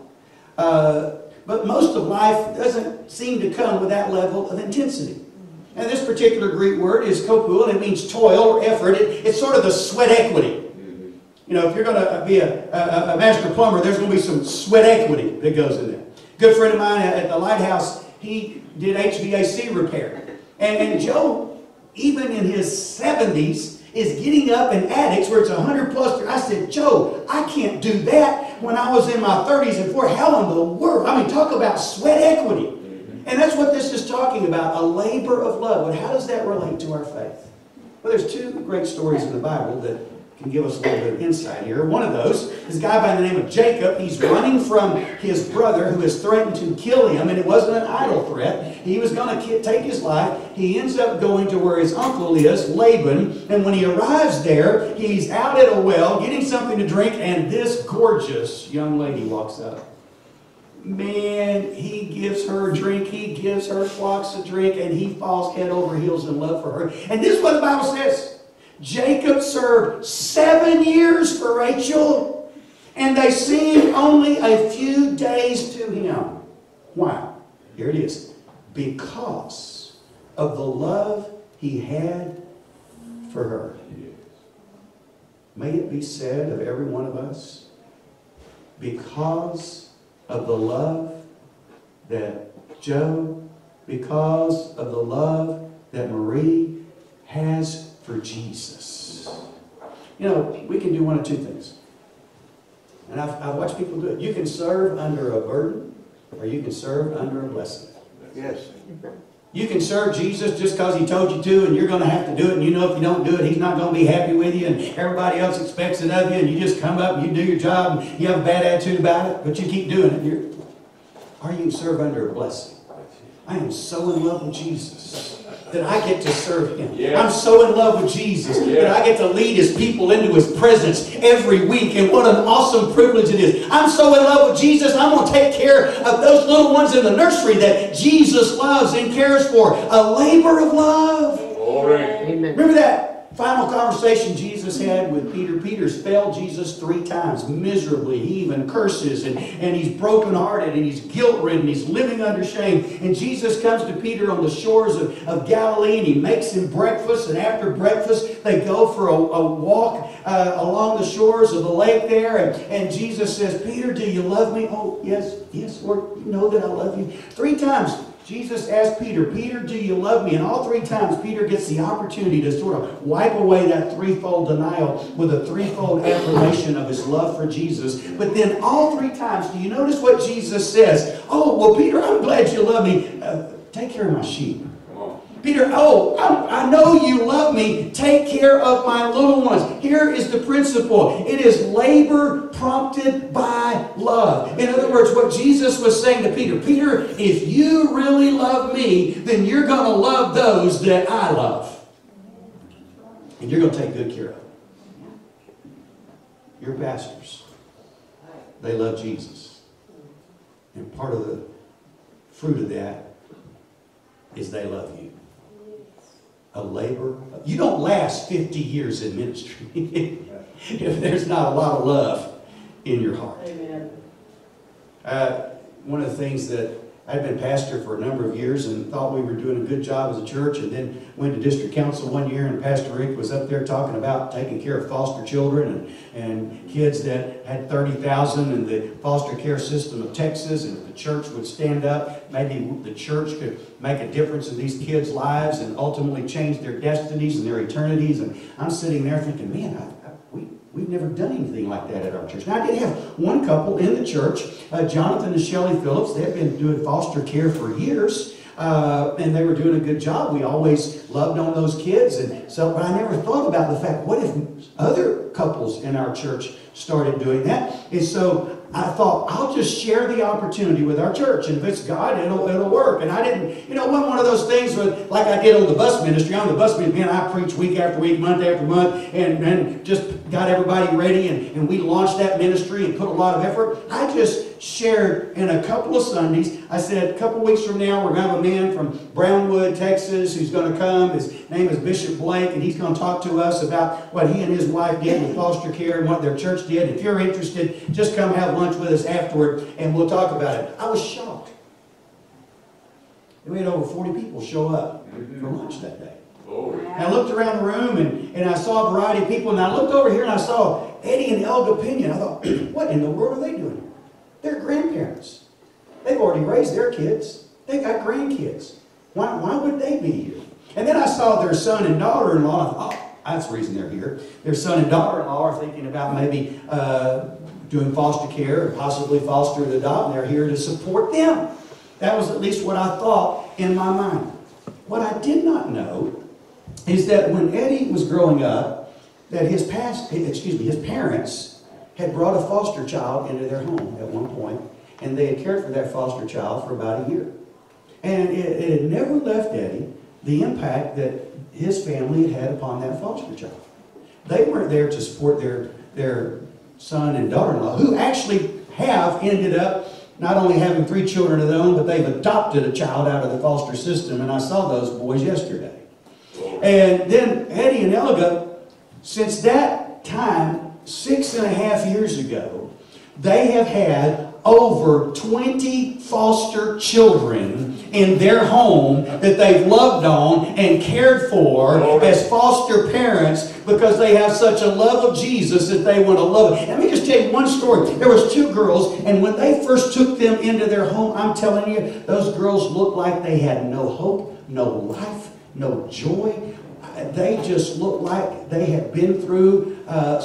But most of life doesn't seem to come with that level of intensity. And this particular Greek word is kopou, and it means toil or effort. It's sort of the sweat equity. You know, if you're going to be a master plumber, there's going to be some sweat equity that goes in there. Good friend of mine at the Lighthouse, he did HVAC repair. And Joe, even in his 70s, is getting up in attics where it's 100 plus. I said, Joe, I can't do that when I was in my 30s and 40s. How in the world? I mean, talk about sweat equity. And that's what this is talking about, a labor of love. But how does that relate to our faith? Well, there's two great stories in the Bible that can give us a little bit of insight here. One of those is a guy by the name of Jacob. He's running from his brother who has threatened to kill him, and it wasn't an idle threat. He was going to take his life. He ends up going to where his uncle is, Laban, and when he arrives there, he's out at a well getting something to drink, and this gorgeous young lady walks up. Man, he gives her a drink, he gives her flocks a drink, and he falls head over heels in love for her. And this is what the Bible says. Jacob served 7 years for Rachel, and they seemed only a few days to him. Why? Here it is. Because of the love he had for her. May it be said of every one of us, because of the love that Joe, because of the love that Marie has for Jesus. You know, we can do one of two things. And I've watched people do it. You can serve under a burden, or you can serve under a blessing. Yes. You can serve Jesus just because he told you to, and you're going to have to do it, and you know if you don't do it, he's not going to be happy with you, and everybody else expects it of you, and you just come up and you do your job, and you have a bad attitude about it, but you keep doing it. Or you can serve under a blessing. I am so in love with Jesus that I get to serve him. Yeah. I'm so in love with Jesus that I get to lead his people into his presence every week. And what an awesome privilege it is. I'm so in love with Jesus, I'm going to take care of those little ones in the nursery that Jesus loves and cares for. A labor of love. Glory. Amen. Remember that final conversation Jesus had with Peter. Peter's failed Jesus 3 times miserably. He even curses, and he's brokenhearted, and he's guilt-ridden. He's living under shame. And Jesus comes to Peter on the shores of Galilee, and he makes him breakfast. And after breakfast, they go for a walk along the shores of the lake there. And Jesus says, Peter, do you love me? Oh, yes, Lord, you know that I love you. 3 times. Jesus asked Peter, Peter, do you love me? And all 3 times Peter gets the opportunity to sort of wipe away that threefold denial with a threefold affirmation of his love for Jesus. But then all 3 times, do you notice what Jesus says? Oh, well, Peter, I'm glad you love me. Take care of my sheep. Peter, I know you love me. Take care of my little ones. Here is the principle. It is labor prompted by love. In other words, what Jesus was saying to Peter, Peter, if you really love me, then you're going to love those that I love. And you're going to take good care of them. Your pastors, they love Jesus. And part of the fruit of that is they love you. A labor. You don't last 50 years in ministry if there's not a lot of love in your heart. Amen. One of the things that I'd been pastor for a number of years and thought we were doing a good job as a church, and then went to district council one year, and Pastor Rick was up there talking about taking care of foster children and kids that had 30,000 in the foster care system of Texas, and if the church would stand up, maybe the church could make a difference in these kids' lives and ultimately change their destinies and their eternities. And I'm sitting there thinking, man, we've never done anything like that at our church. Now, I did have one couple in the church, Jonathan and Shelley Phillips. They've been doing foster care for years, and they were doing a good job. We always loved on those kids. And so, but I never thought about the fact, what if other couples in our church started doing that? And so I thought, I'll just share the opportunity with our church. And if it's God, it'll work. And I didn't, you know, it wasn't one of those things where, like I did on the bus ministry. On the bus ministry, man, I preached week after week, month after month, and just got everybody ready. And we launched that ministry and put a lot of effort. I just shared in a couple of Sundays. I said, a couple of weeks from now, we're going to have a man from Brownwood, Texas, who's going to come. His name is Bishop Blake, and he's going to talk to us about what he and his wife did with foster care and what their church did. If you're interested, just come have lunch with us afterward, and we'll talk about it. I was shocked. We had over 40 people show up for lunch that day. And I looked around the room, and I saw a variety of people, and I looked over here, and I saw Eddie and Elga Pinion. I thought, what in the world are they doing here? They're grandparents. They've already raised their kids. They've got grandkids. Why would they be here? And then I saw their son and daughter-in-law. I thought, oh, that's the reason they're here. Their son and daughter-in-law are thinking about maybe doing foster care, or possibly foster and adopt, and they're here to support them. That was at least what I thought in my mind. What I did not know is that when Eddie was growing up, that his parents had brought a foster child into their home at one point, and they had cared for that foster child for about a year. And it had never left Eddie the impact that his family had had upon that foster child. They weren't there to support their son and daughter-in-law, who actually have ended up not only having 3 children of their own, but they've adopted a child out of the foster system, and I saw those boys yesterday. And then Eddie and Elga, since that time, 6.5 years ago, they have had over 20 foster children in their home that they've loved on and cared for as foster parents, because they have such a love of Jesus that they want to love it. Let me just tell you one story. There was 2 girls, and when they first took them into their home, I'm telling you, those girls looked like they had no hope, no life, no joy. They just looked like they had been through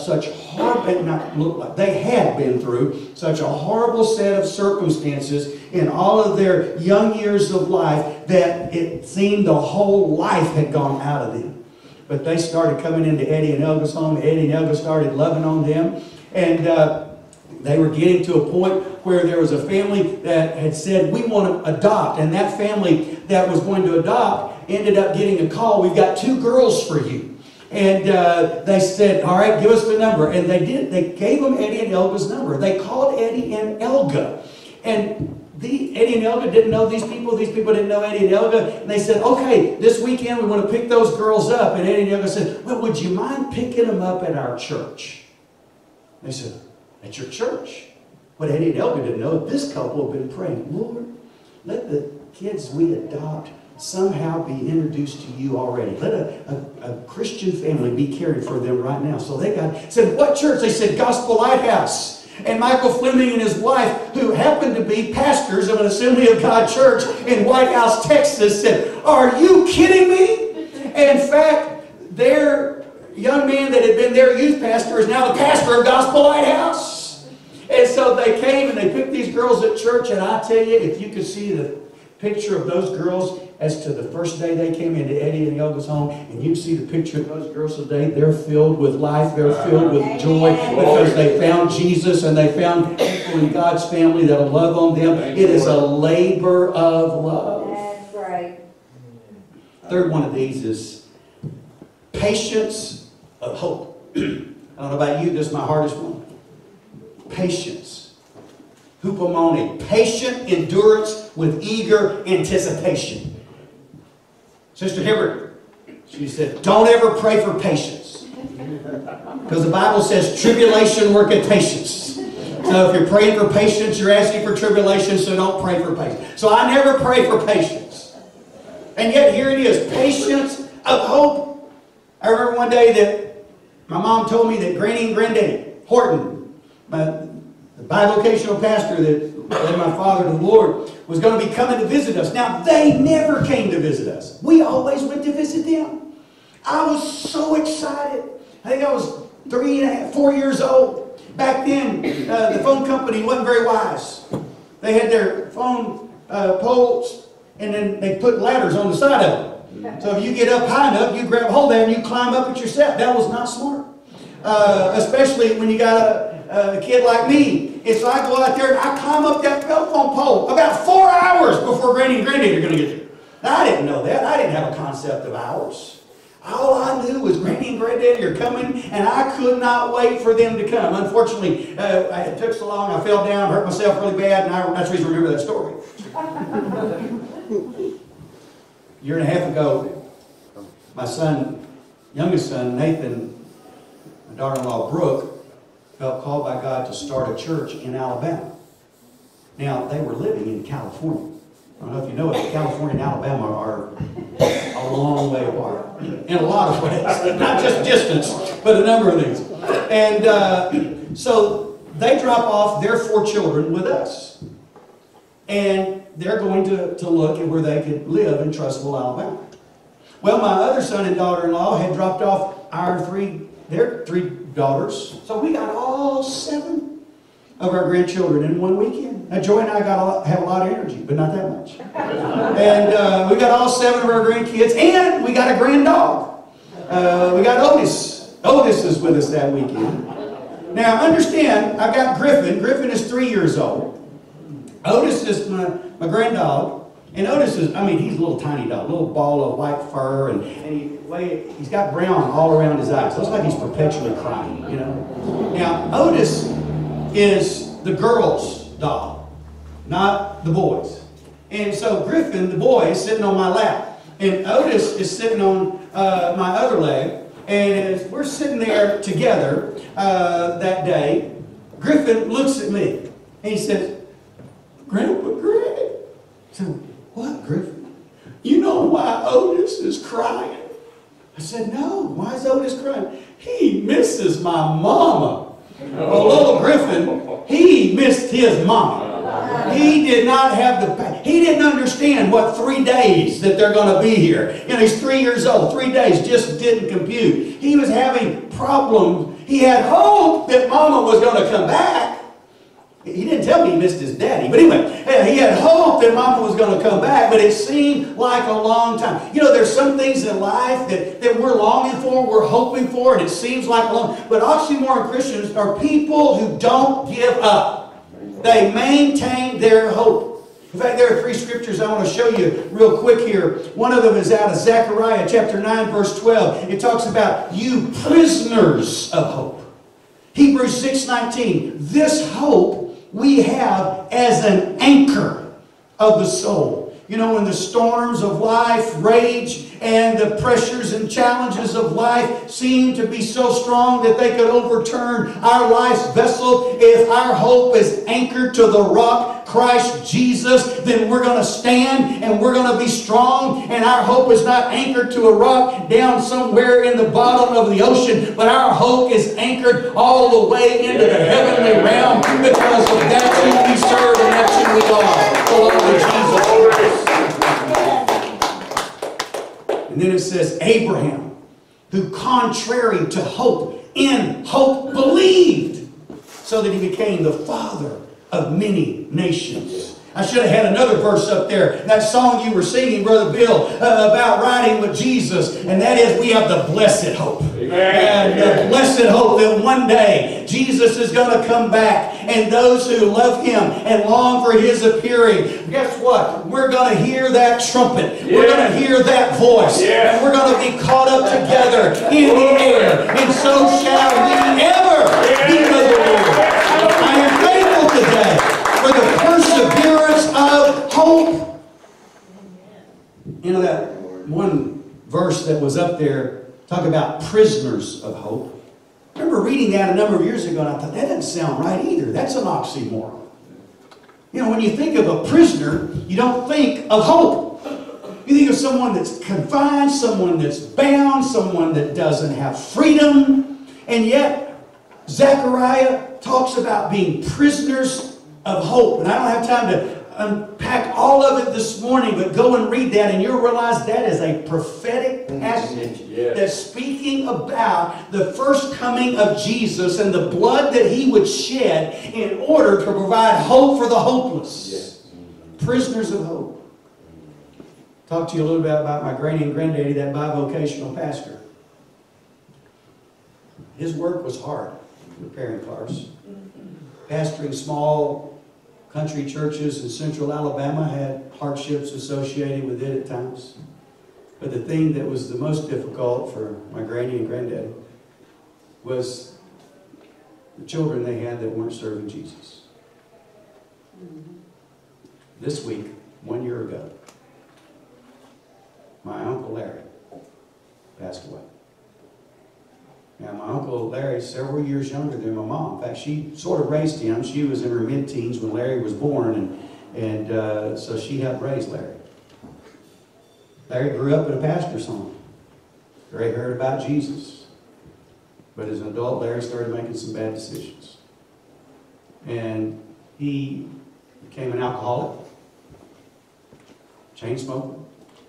they had been through such a horrible set of circumstances in all of their young years of life that it seemed the whole life had gone out of them. But they started coming into Eddie and Elga's home. Eddie and Elga started loving on them. And they were getting to a point where there was a family that had said, we want to adopt. And that family that was going to adopt ended up getting a call. We've got 2 girls for you. And they said, all right, give us the number. And they did. They gave them Eddie and Elga's number. They called Eddie and Elga. And Eddie and Elga didn't know these people. These people didn't know Eddie and Elga. And they said, okay, this weekend we want to pick those girls up. And Eddie and Elga said, well, would you mind picking them up at our church? They said, at your church? What Eddie and Elga didn't know, this couple had been praying, Lord, let the kids we adopt somehow be introduced to you already. Let a Christian family be caring for them right now. So they said, what church? They said, Gospel Lighthouse. And Michael Fleming and his wife, who happened to be pastors of an Assembly of God church in White House, Texas, said, are you kidding me? In fact, their young man that had been their youth pastor is now the pastor of Gospel Lighthouse. And so they came and they picked these girls at church, and I tell you, if you could see the picture of those girls as to the first day they came into Eddie and Elga's home, and you see the picture of those girls today, they're filled with life, they're filled with joy, because they found Jesus and they found people in God's family that'll love on them. It is a labor of love. That's right. Third one of these is patience of hope. I don't know about you, this is my hardest one. Patience. Hupomone. Patient endurance with eager anticipation. Sister Hibbert, she said, don't ever pray for patience. Because the Bible says tribulation worketh patience. So if you're praying for patience, you're asking for tribulation, so don't pray for patience. So I never pray for patience. And yet here it is, patience of hope. I remember one day that my mom told me that Granny and Granddaddy Horton, the bivocational pastor that led my father to the Lord, was going to be coming to visit us. Now, they never came to visit us. We always went to visit them. I was so excited. I think I was 4 years old. Back then, the phone company wasn't very wise. They had their phone poles, and then they put ladders on the side of them. So if you get up high enough, you grab hold of that and you climb up it yourself. That was not smart. Especially when you got a kid like me. And so I go out there and I climb up that telephone pole about 4 hours before Granny and Granddaddy are going to get there. Now, I didn't know that. I didn't have a concept of hours. All I knew was Granny and Granddaddy are coming, and I could not wait for them to come. Unfortunately, it took so long, I fell down, hurt myself really bad, and that's the reason I remember that story. A year and a half ago, my son, youngest son, Nathan, my daughter-in-law, Brooke, felt called by God to start a church in Alabama. Now, they were living in California. I don't know if you know it, but California and Alabama are a long way apart in a lot of ways. Not just distance, but a number of things. And so they drop off their 4 children with us. And they're going to look at where they could live in Trussville, Alabama. Well, my other son and daughter-in-law had dropped off their 3 daughters. So we got all 7 of our grandchildren in one weekend. Now, Joy and I have a lot of energy, but not that much. And we got all 7 of our grandkids, and we got a grand dog. We got Otis. Otis is with us that weekend. Now, understand, I've got Griffin. Griffin is 3 years old. Otis is my grand dog. And Otis is, I mean, he's a little tiny dog, a little ball of white fur, and he's got brown all around his eyes. Looks like he's perpetually crying, you know. Now, Otis is the girl's dog, not the boys. And so Griffin, the boy, is sitting on my lap. And Otis is sitting on my other leg. And as we're sitting there together that day, Griffin looks at me. And he says, "Grandpa Greg." I said, "What, Griffin? You know why Otis is crying?" I said, "No, why is Otis crying?" "He misses my mama." Well, little Griffin, he missed his mama. He did not have he didn't understand what 3 days that they're going to be here. You know, he's 3 years old. 3 days just didn't compute. He was having problems. He had hope that mama was going to come back. He didn't tell me he missed his daddy. But anyway, he had hope that mama was going to come back, but it seemed like a long time. You know, there's some things in life that we're longing for, we're hoping for, and it seems like a long. But oxymoron Christians are people who don't give up. They maintain their hope. In fact, there are 3 scriptures I want to show you real quick here. One of them is out of Zechariah chapter 9, verse 12. It talks about you prisoners of hope. Hebrews 6:19. This hope we have as an anchor of the soul. You know, when the storms of life rage and the pressures and challenges of life seem to be so strong that they could overturn our life's vessel, if our hope is anchored to the rock, Christ Jesus, then we're going to stand and we're going to be strong. And our hope is not anchored to a rock down somewhere in the bottom of the ocean, but our hope is anchored all the way into the heavenly realm, because of that's who we serve and that's who we are. The Lord Jesus. And then it says, Abraham, who contrary to hope, in hope believed, so that he became the father of many nations. I should have had another verse up there. That song you were singing, Brother Bill, about riding with Jesus. And that is, we have the blessed hope. And the blessed hope that one day Jesus is going to come back. And those who love Him and long for His appearing, guess what? We're going to hear that trumpet. We're going to hear that voice. And we're going to be caught up together in the air. And so shall we ever be with the Lord. I am thankful today for the perseverance of hope. You know that one verse that was up there, talk about prisoners of hope. I remember reading that a number of years ago, and I thought, that doesn't sound right either. That's an oxymoron. You know, when you think of a prisoner, you don't think of hope. You think of someone that's confined, someone that's bound, someone that doesn't have freedom. And yet, Zechariah talks about being prisoners of hope. And I don't have time to unpack all of it this morning, but go and read that and you'll realize that is a prophetic passage that's speaking about the first coming of Jesus and the blood that He would shed in order to provide hope for the hopeless. Prisoners of hope. talk to you a little bit about my granny and granddaddy, that bivocational pastor. His work was hard, repairing cars. Pastoring small country churches in central Alabama had hardships associated with it at times. But the thing that was the most difficult for my granny and granddaddy was the children they had that weren't serving Jesus. This week, 1 year ago, my Uncle Larry passed away. Now, my Uncle Larry's several years younger than my mom. In fact, she sort of raised him. She was in her mid-teens when Larry was born, and so she helped raise Larry. Larry grew up in a pastor's home. Larry heard about Jesus. But as an adult, Larry started making some bad decisions. And he became an alcoholic, chain smoker.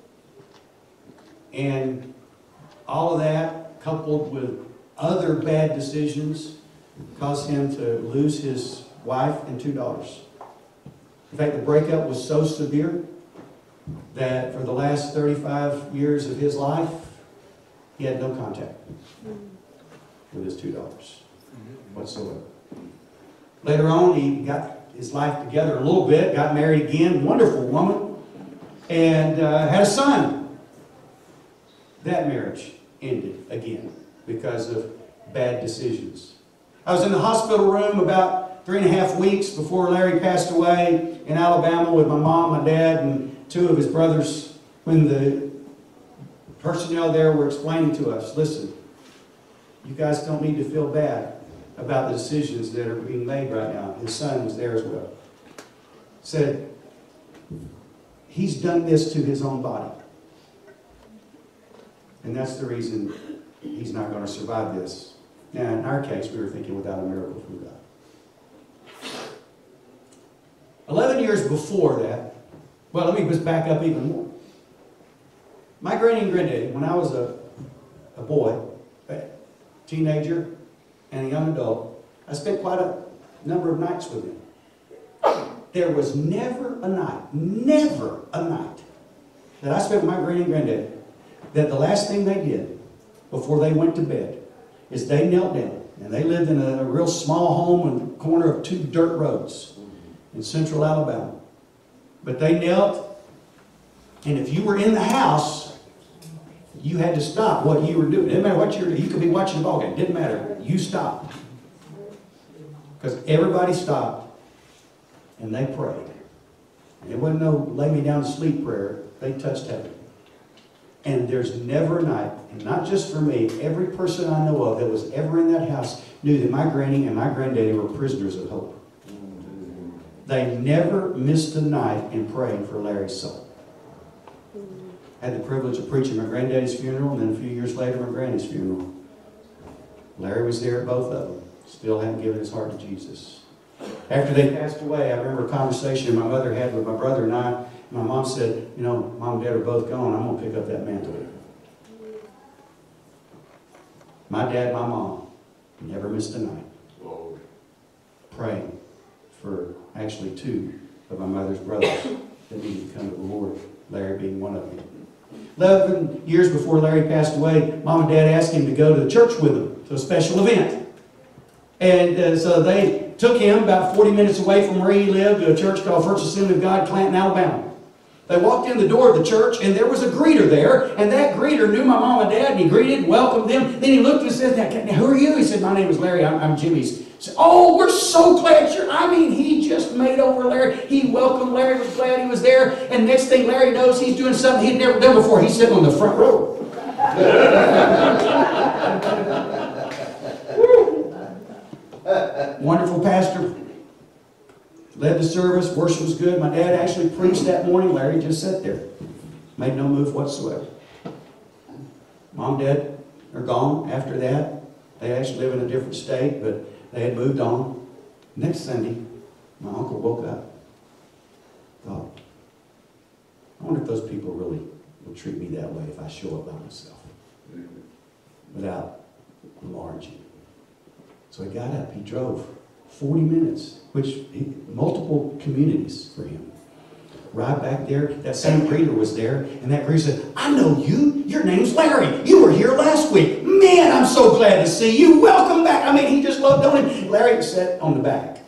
And all of that, coupled with other bad decisions, caused him to lose his wife and 2 daughters. In fact, the breakup was so severe that for the last 35 years of his life, he had no contact with his 2 daughters whatsoever. Later on, he got his life together a little bit, got married again, wonderful woman, and had a son. That marriage ended again because of bad decisions. I was in the hospital room about 3.5 weeks before Larry passed away in Alabama with my mom, my dad, and 2 of his brothers, when the personnel there were explaining to us, listen, you guys don't need to feel bad about the decisions that are being made right now. His son was there as well. Said, he's done this to his own body. And that's the reason he's not going to survive this. Now, in our case, we were thinking without a miracle from God. 11 years before that, well, let me just back up even more. My granny and granddaddy, when I was a boy, a teenager, and a young adult, I spent quite a number of nights with them. There was never a night that I spent with my granny and granddaddy that the last thing they did before they went to bed is they knelt down. And they lived in a real small home in the corner of 2 dirt roads in central Alabama. But they knelt, and if you were in the house, you had to stop what you were doing. It didn't matter what you were doing. You could be watching a ball game. It didn't matter. You stopped. Because everybody stopped, and they prayed. And it wasn't no lay me down to sleep prayer. They touched heaven. And there's never a night, and not just for me, every person I know of that was ever in that house knew that my granny and my granddaddy were prisoners of hope. They never missed a night in praying for Larry's soul. I had the privilege of preaching my granddaddy's funeral, and then a few years later, my granny's funeral. Larry was there at both of them. Still hadn't given his heart to Jesus. After they passed away, I remember a conversation my mother had with my brother and I. My mom said, you know, Mom and Dad are both gone. I'm going to pick up that mantle. My dad, my mom, never missed a night praying for actually 2 of my mother's brothers that needed to come to the Lord, Larry being one of them. 11 years before Larry passed away, Mom and Dad asked him to go to the church with them to a special event. And so they took him about 40 minutes away from where he lived to a church called First Assembly of God, Clanton, Alabama. They walked in the door of the church, and there was a greeter there, and that greeter knew my mom and dad, and he greeted and welcomed them. Then he looked and said, now, who are you? He said, my name is Larry. I'm Jimmy's. He said, oh, we're so glad you're... I mean, he just made over Larry. He welcomed Larry, was glad he was there, and next thing Larry knows, he's doing something he'd never done before. He's sitting on the front row. Wonderful pastor. Led the service. Worship was good. My dad actually preached that morning. Larry just sat there. Made no move whatsoever. Mom and Dad are gone after that. They actually live in a different state, but they had moved on. Next Sunday, my uncle woke up. Thought, I wonder if those people really will treat me that way if I show up by myself. Without Lamar and Jim. So he got up. He drove 40 minutes, which multiple communities for him. right back there, that same greeter was there, and that greeter said, I know you. Your name's Larry. You were here last week. Man, I'm so glad to see you. Welcome back. I mean, he just loved on him. Larry sat on the back.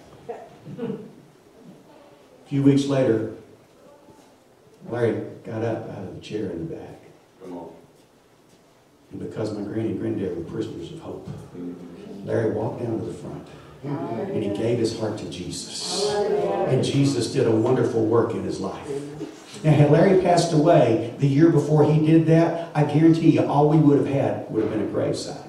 A few weeks later, Larry got up out of the chair in the back. Come on. And because my granny and granddad were prisoners of hope, Larry walked down to the front. And he gave his heart to Jesus. And Jesus did a wonderful work in his life. Now, had Larry passed away the year before he did that, I guarantee you all we would have had would have been a graveside.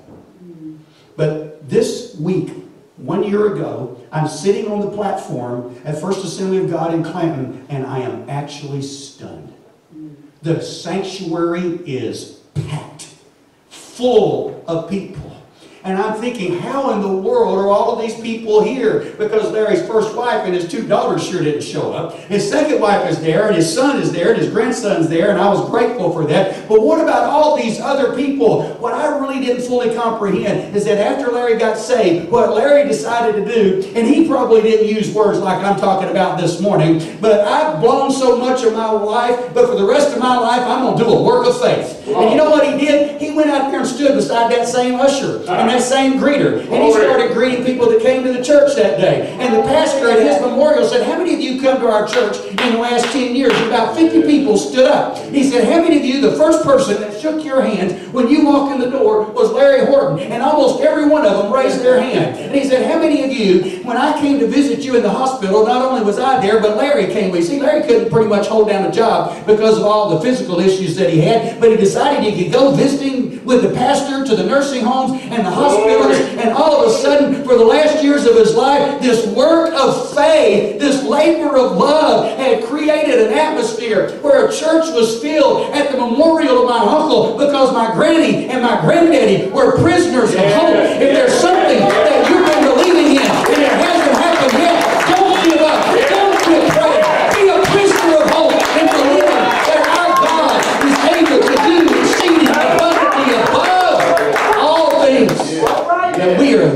But this week, 1 year ago, I'm sitting on the platform at First Assembly of God in Clanton, and I am actually stunned. The sanctuary is packed, full of people. And I'm thinking, how in the world are all of these people here? Because Larry's first wife and his 2 daughters sure didn't show up. His second wife is there, and his son is there, and his grandson's there, and I was grateful for that. But what about all these other people? What I really didn't fully comprehend is that after Larry got saved, what Larry decided to do, and he probably didn't use words like I'm talking about this morning, but I've blown so much of my life, but for the rest of my life, I'm going to do a work of faith. And you know what he did? He went out there and stood beside that same usher and that same greeter. And he started greeting people that came to the church that day. And the pastor at his memorial said, how many of you come to our church in the last 10 years? About 50 people stood up. He said, how many of you, the first person that shook your hand when you walked in the door was Larry Horton? And almost every one of them raised their hand. And he said, how many of you, when I came to visit you in the hospital, not only was I there, but Larry came with you. See, Larry couldn't pretty much hold down a job because of all the physical issues that he had, but he decided he could go visiting with the pastor to the nursing homes and the hospitals, and all of a sudden, for the last years of his life, this work of faith, this labor of love had created an atmosphere where a church was filled at the memorial of my uncle because my granny and my granddaddy were prisoners of hope. If there's something that you've been believing in and it hasn't happened yet, don't give up. Don't quit praying. Be a prisoner of hope and believe that our God is able to do exceeding abundantly above all things that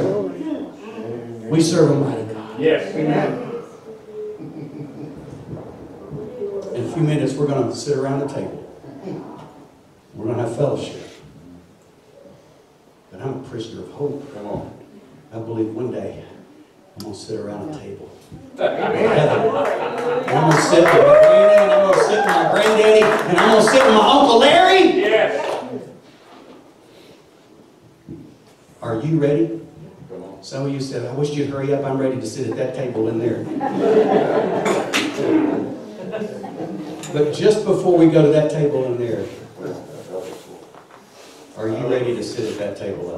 we serve a mighty God. Yes. Amen. In a few minutes, we're going to sit around the table. We're going to have fellowship. But I'm a prisoner of hope. Come on. I believe one day I'm going to sit around a table. And I'm going to sit with my granny, and I'm going to sit with my granddaddy, and I'm going to sit with my Uncle Larry. Yes. Are you ready? Some of you said, I wish you'd hurry up. I'm ready to sit at that table in there. But just before we go to that table in there, are you ready to sit at that table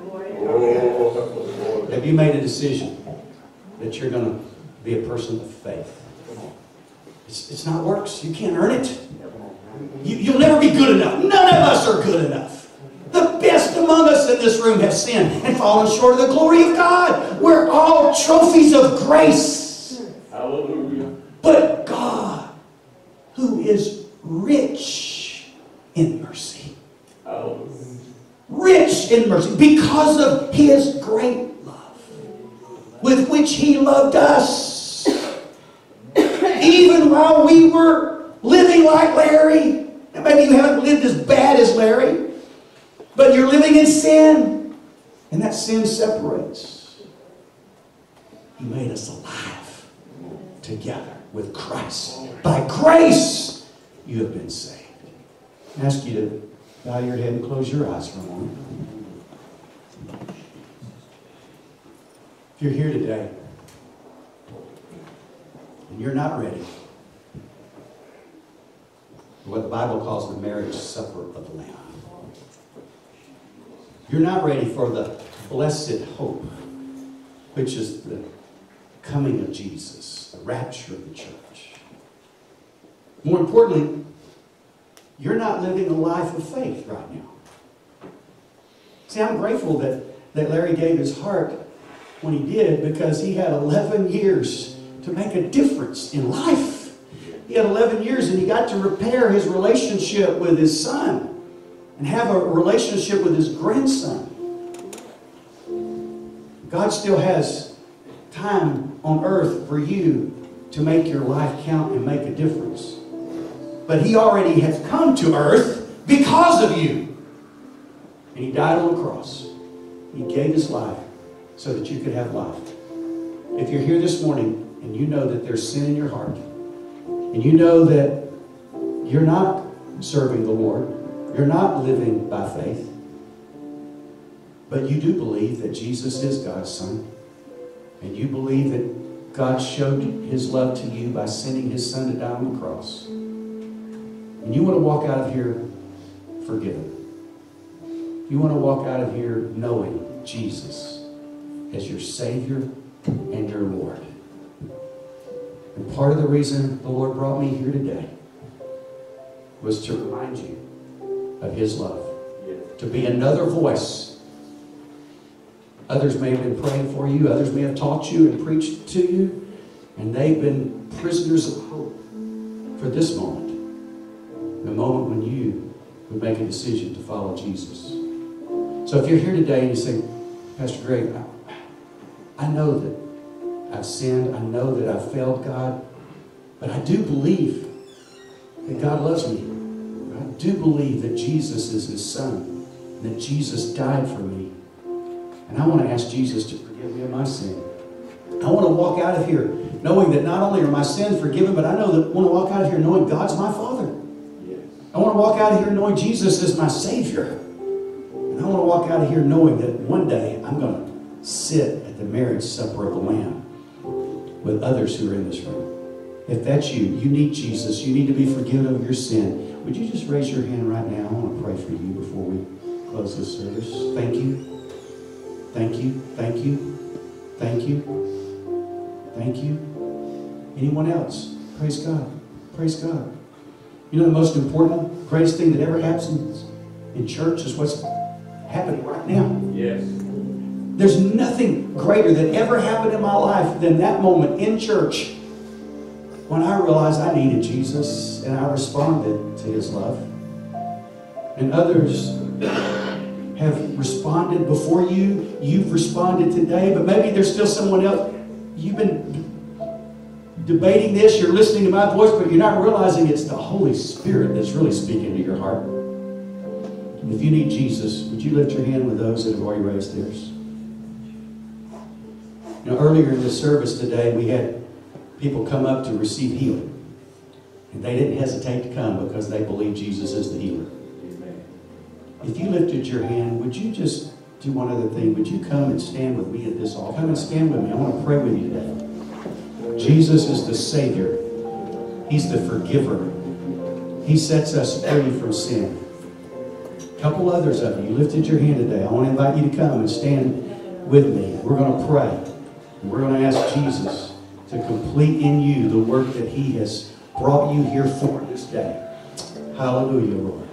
up there? Have you made a decision that you're going to be a person of faith? It's not works. You can't earn it. You'll never be good enough. None of us are good enough. The best among us in this room have sinned and fallen short of the glory of God. We're all trophies of grace. Hallelujah. But God, who is rich in mercy. Hallelujah. Rich in mercy because of His great love with which He loved us. Even while we were living like Larry. And maybe you haven't lived as bad as Larry, but you're living in sin. And that sin separates. He made us alive together with Christ. By grace, you have been saved. I ask you to bow your head and close your eyes for a moment. If you're here today and you're not ready for what the Bible calls the marriage supper of the Lamb, you're not ready for the blessed hope, which is the coming of Jesus, the rapture of the church. More importantly, you're not living a life of faith right now. See, I'm grateful that Larry gave his heart when he did, because he had 11 years to make a difference in life. He had 11 years and he got to repair his relationship with his son and have a relationship with his grandson. God still has time on earth for you to make your life count and make a difference. But he already has come to earth because of you. And he died on the cross. He gave his life so that you could have life. If you're here this morning and you know that there's sin in your heart, and you know that you're not serving the Lord, you're not living by faith, but you do believe that Jesus is God's Son, and you believe that God showed his love to you by sending his Son to die on the cross, and you want to walk out of here forgiven. You want to walk out of here knowing Jesus as your Savior and your Lord. And part of the reason the Lord brought me here today was to remind you of his love. To be another voice. Others may have been praying for you. Others may have taught you and preached to you. And they've been prisoners of hope for this moment. The moment when you would make a decision to follow Jesus. So if you're here today and you say, Pastor Greg, I know that I've sinned. I know that I've failed God. But I do believe that God loves me. I do believe that Jesus is his Son. And that Jesus died for me. And I want to ask Jesus to forgive me of my sin. I want to walk out of here knowing that not only are my sins forgiven, but I want to walk out of here knowing God's my Father. Yes. I want to walk out of here knowing Jesus is my Savior. And I want to walk out of here knowing that one day I'm going to sit at the marriage supper of the Lamb with others who are in this room. If that's you, you need Jesus, you need to be forgiven of your sin, would you just raise your hand right now? I want to pray for you before we close this service. Thank you. Thank you. Thank you. Thank you. Thank you. Anyone else? Praise God. Praise God. You know the most important, greatest thing that ever happens in church is what's happening right now. Yes. There's nothing greater that ever happened in my life than that moment in church when I realized I needed Jesus and I responded to his love. And others have responded before you. You've responded today, but maybe there's still someone else. You've been debating this, you're listening to my voice, but you're not realizing it's the Holy Spirit that's really speaking to your heart. If you need Jesus, would you lift your hand with those that have already raised theirs? You know, earlier in this service today, we had people come up to receive healing. And they didn't hesitate to come because they believe Jesus is the healer. If you lifted your hand, would you just do one other thing? Would you come and stand with me at this altar? Come and stand with me. I want to pray with you today. Jesus is the Savior. He's the forgiver. He sets us free from sin. A couple others of you lifted your hand today. I want to invite you to come and stand with me. We're going to pray. And we're going to ask Jesus to complete in you the work that he has brought you here for this day. Hallelujah, Lord.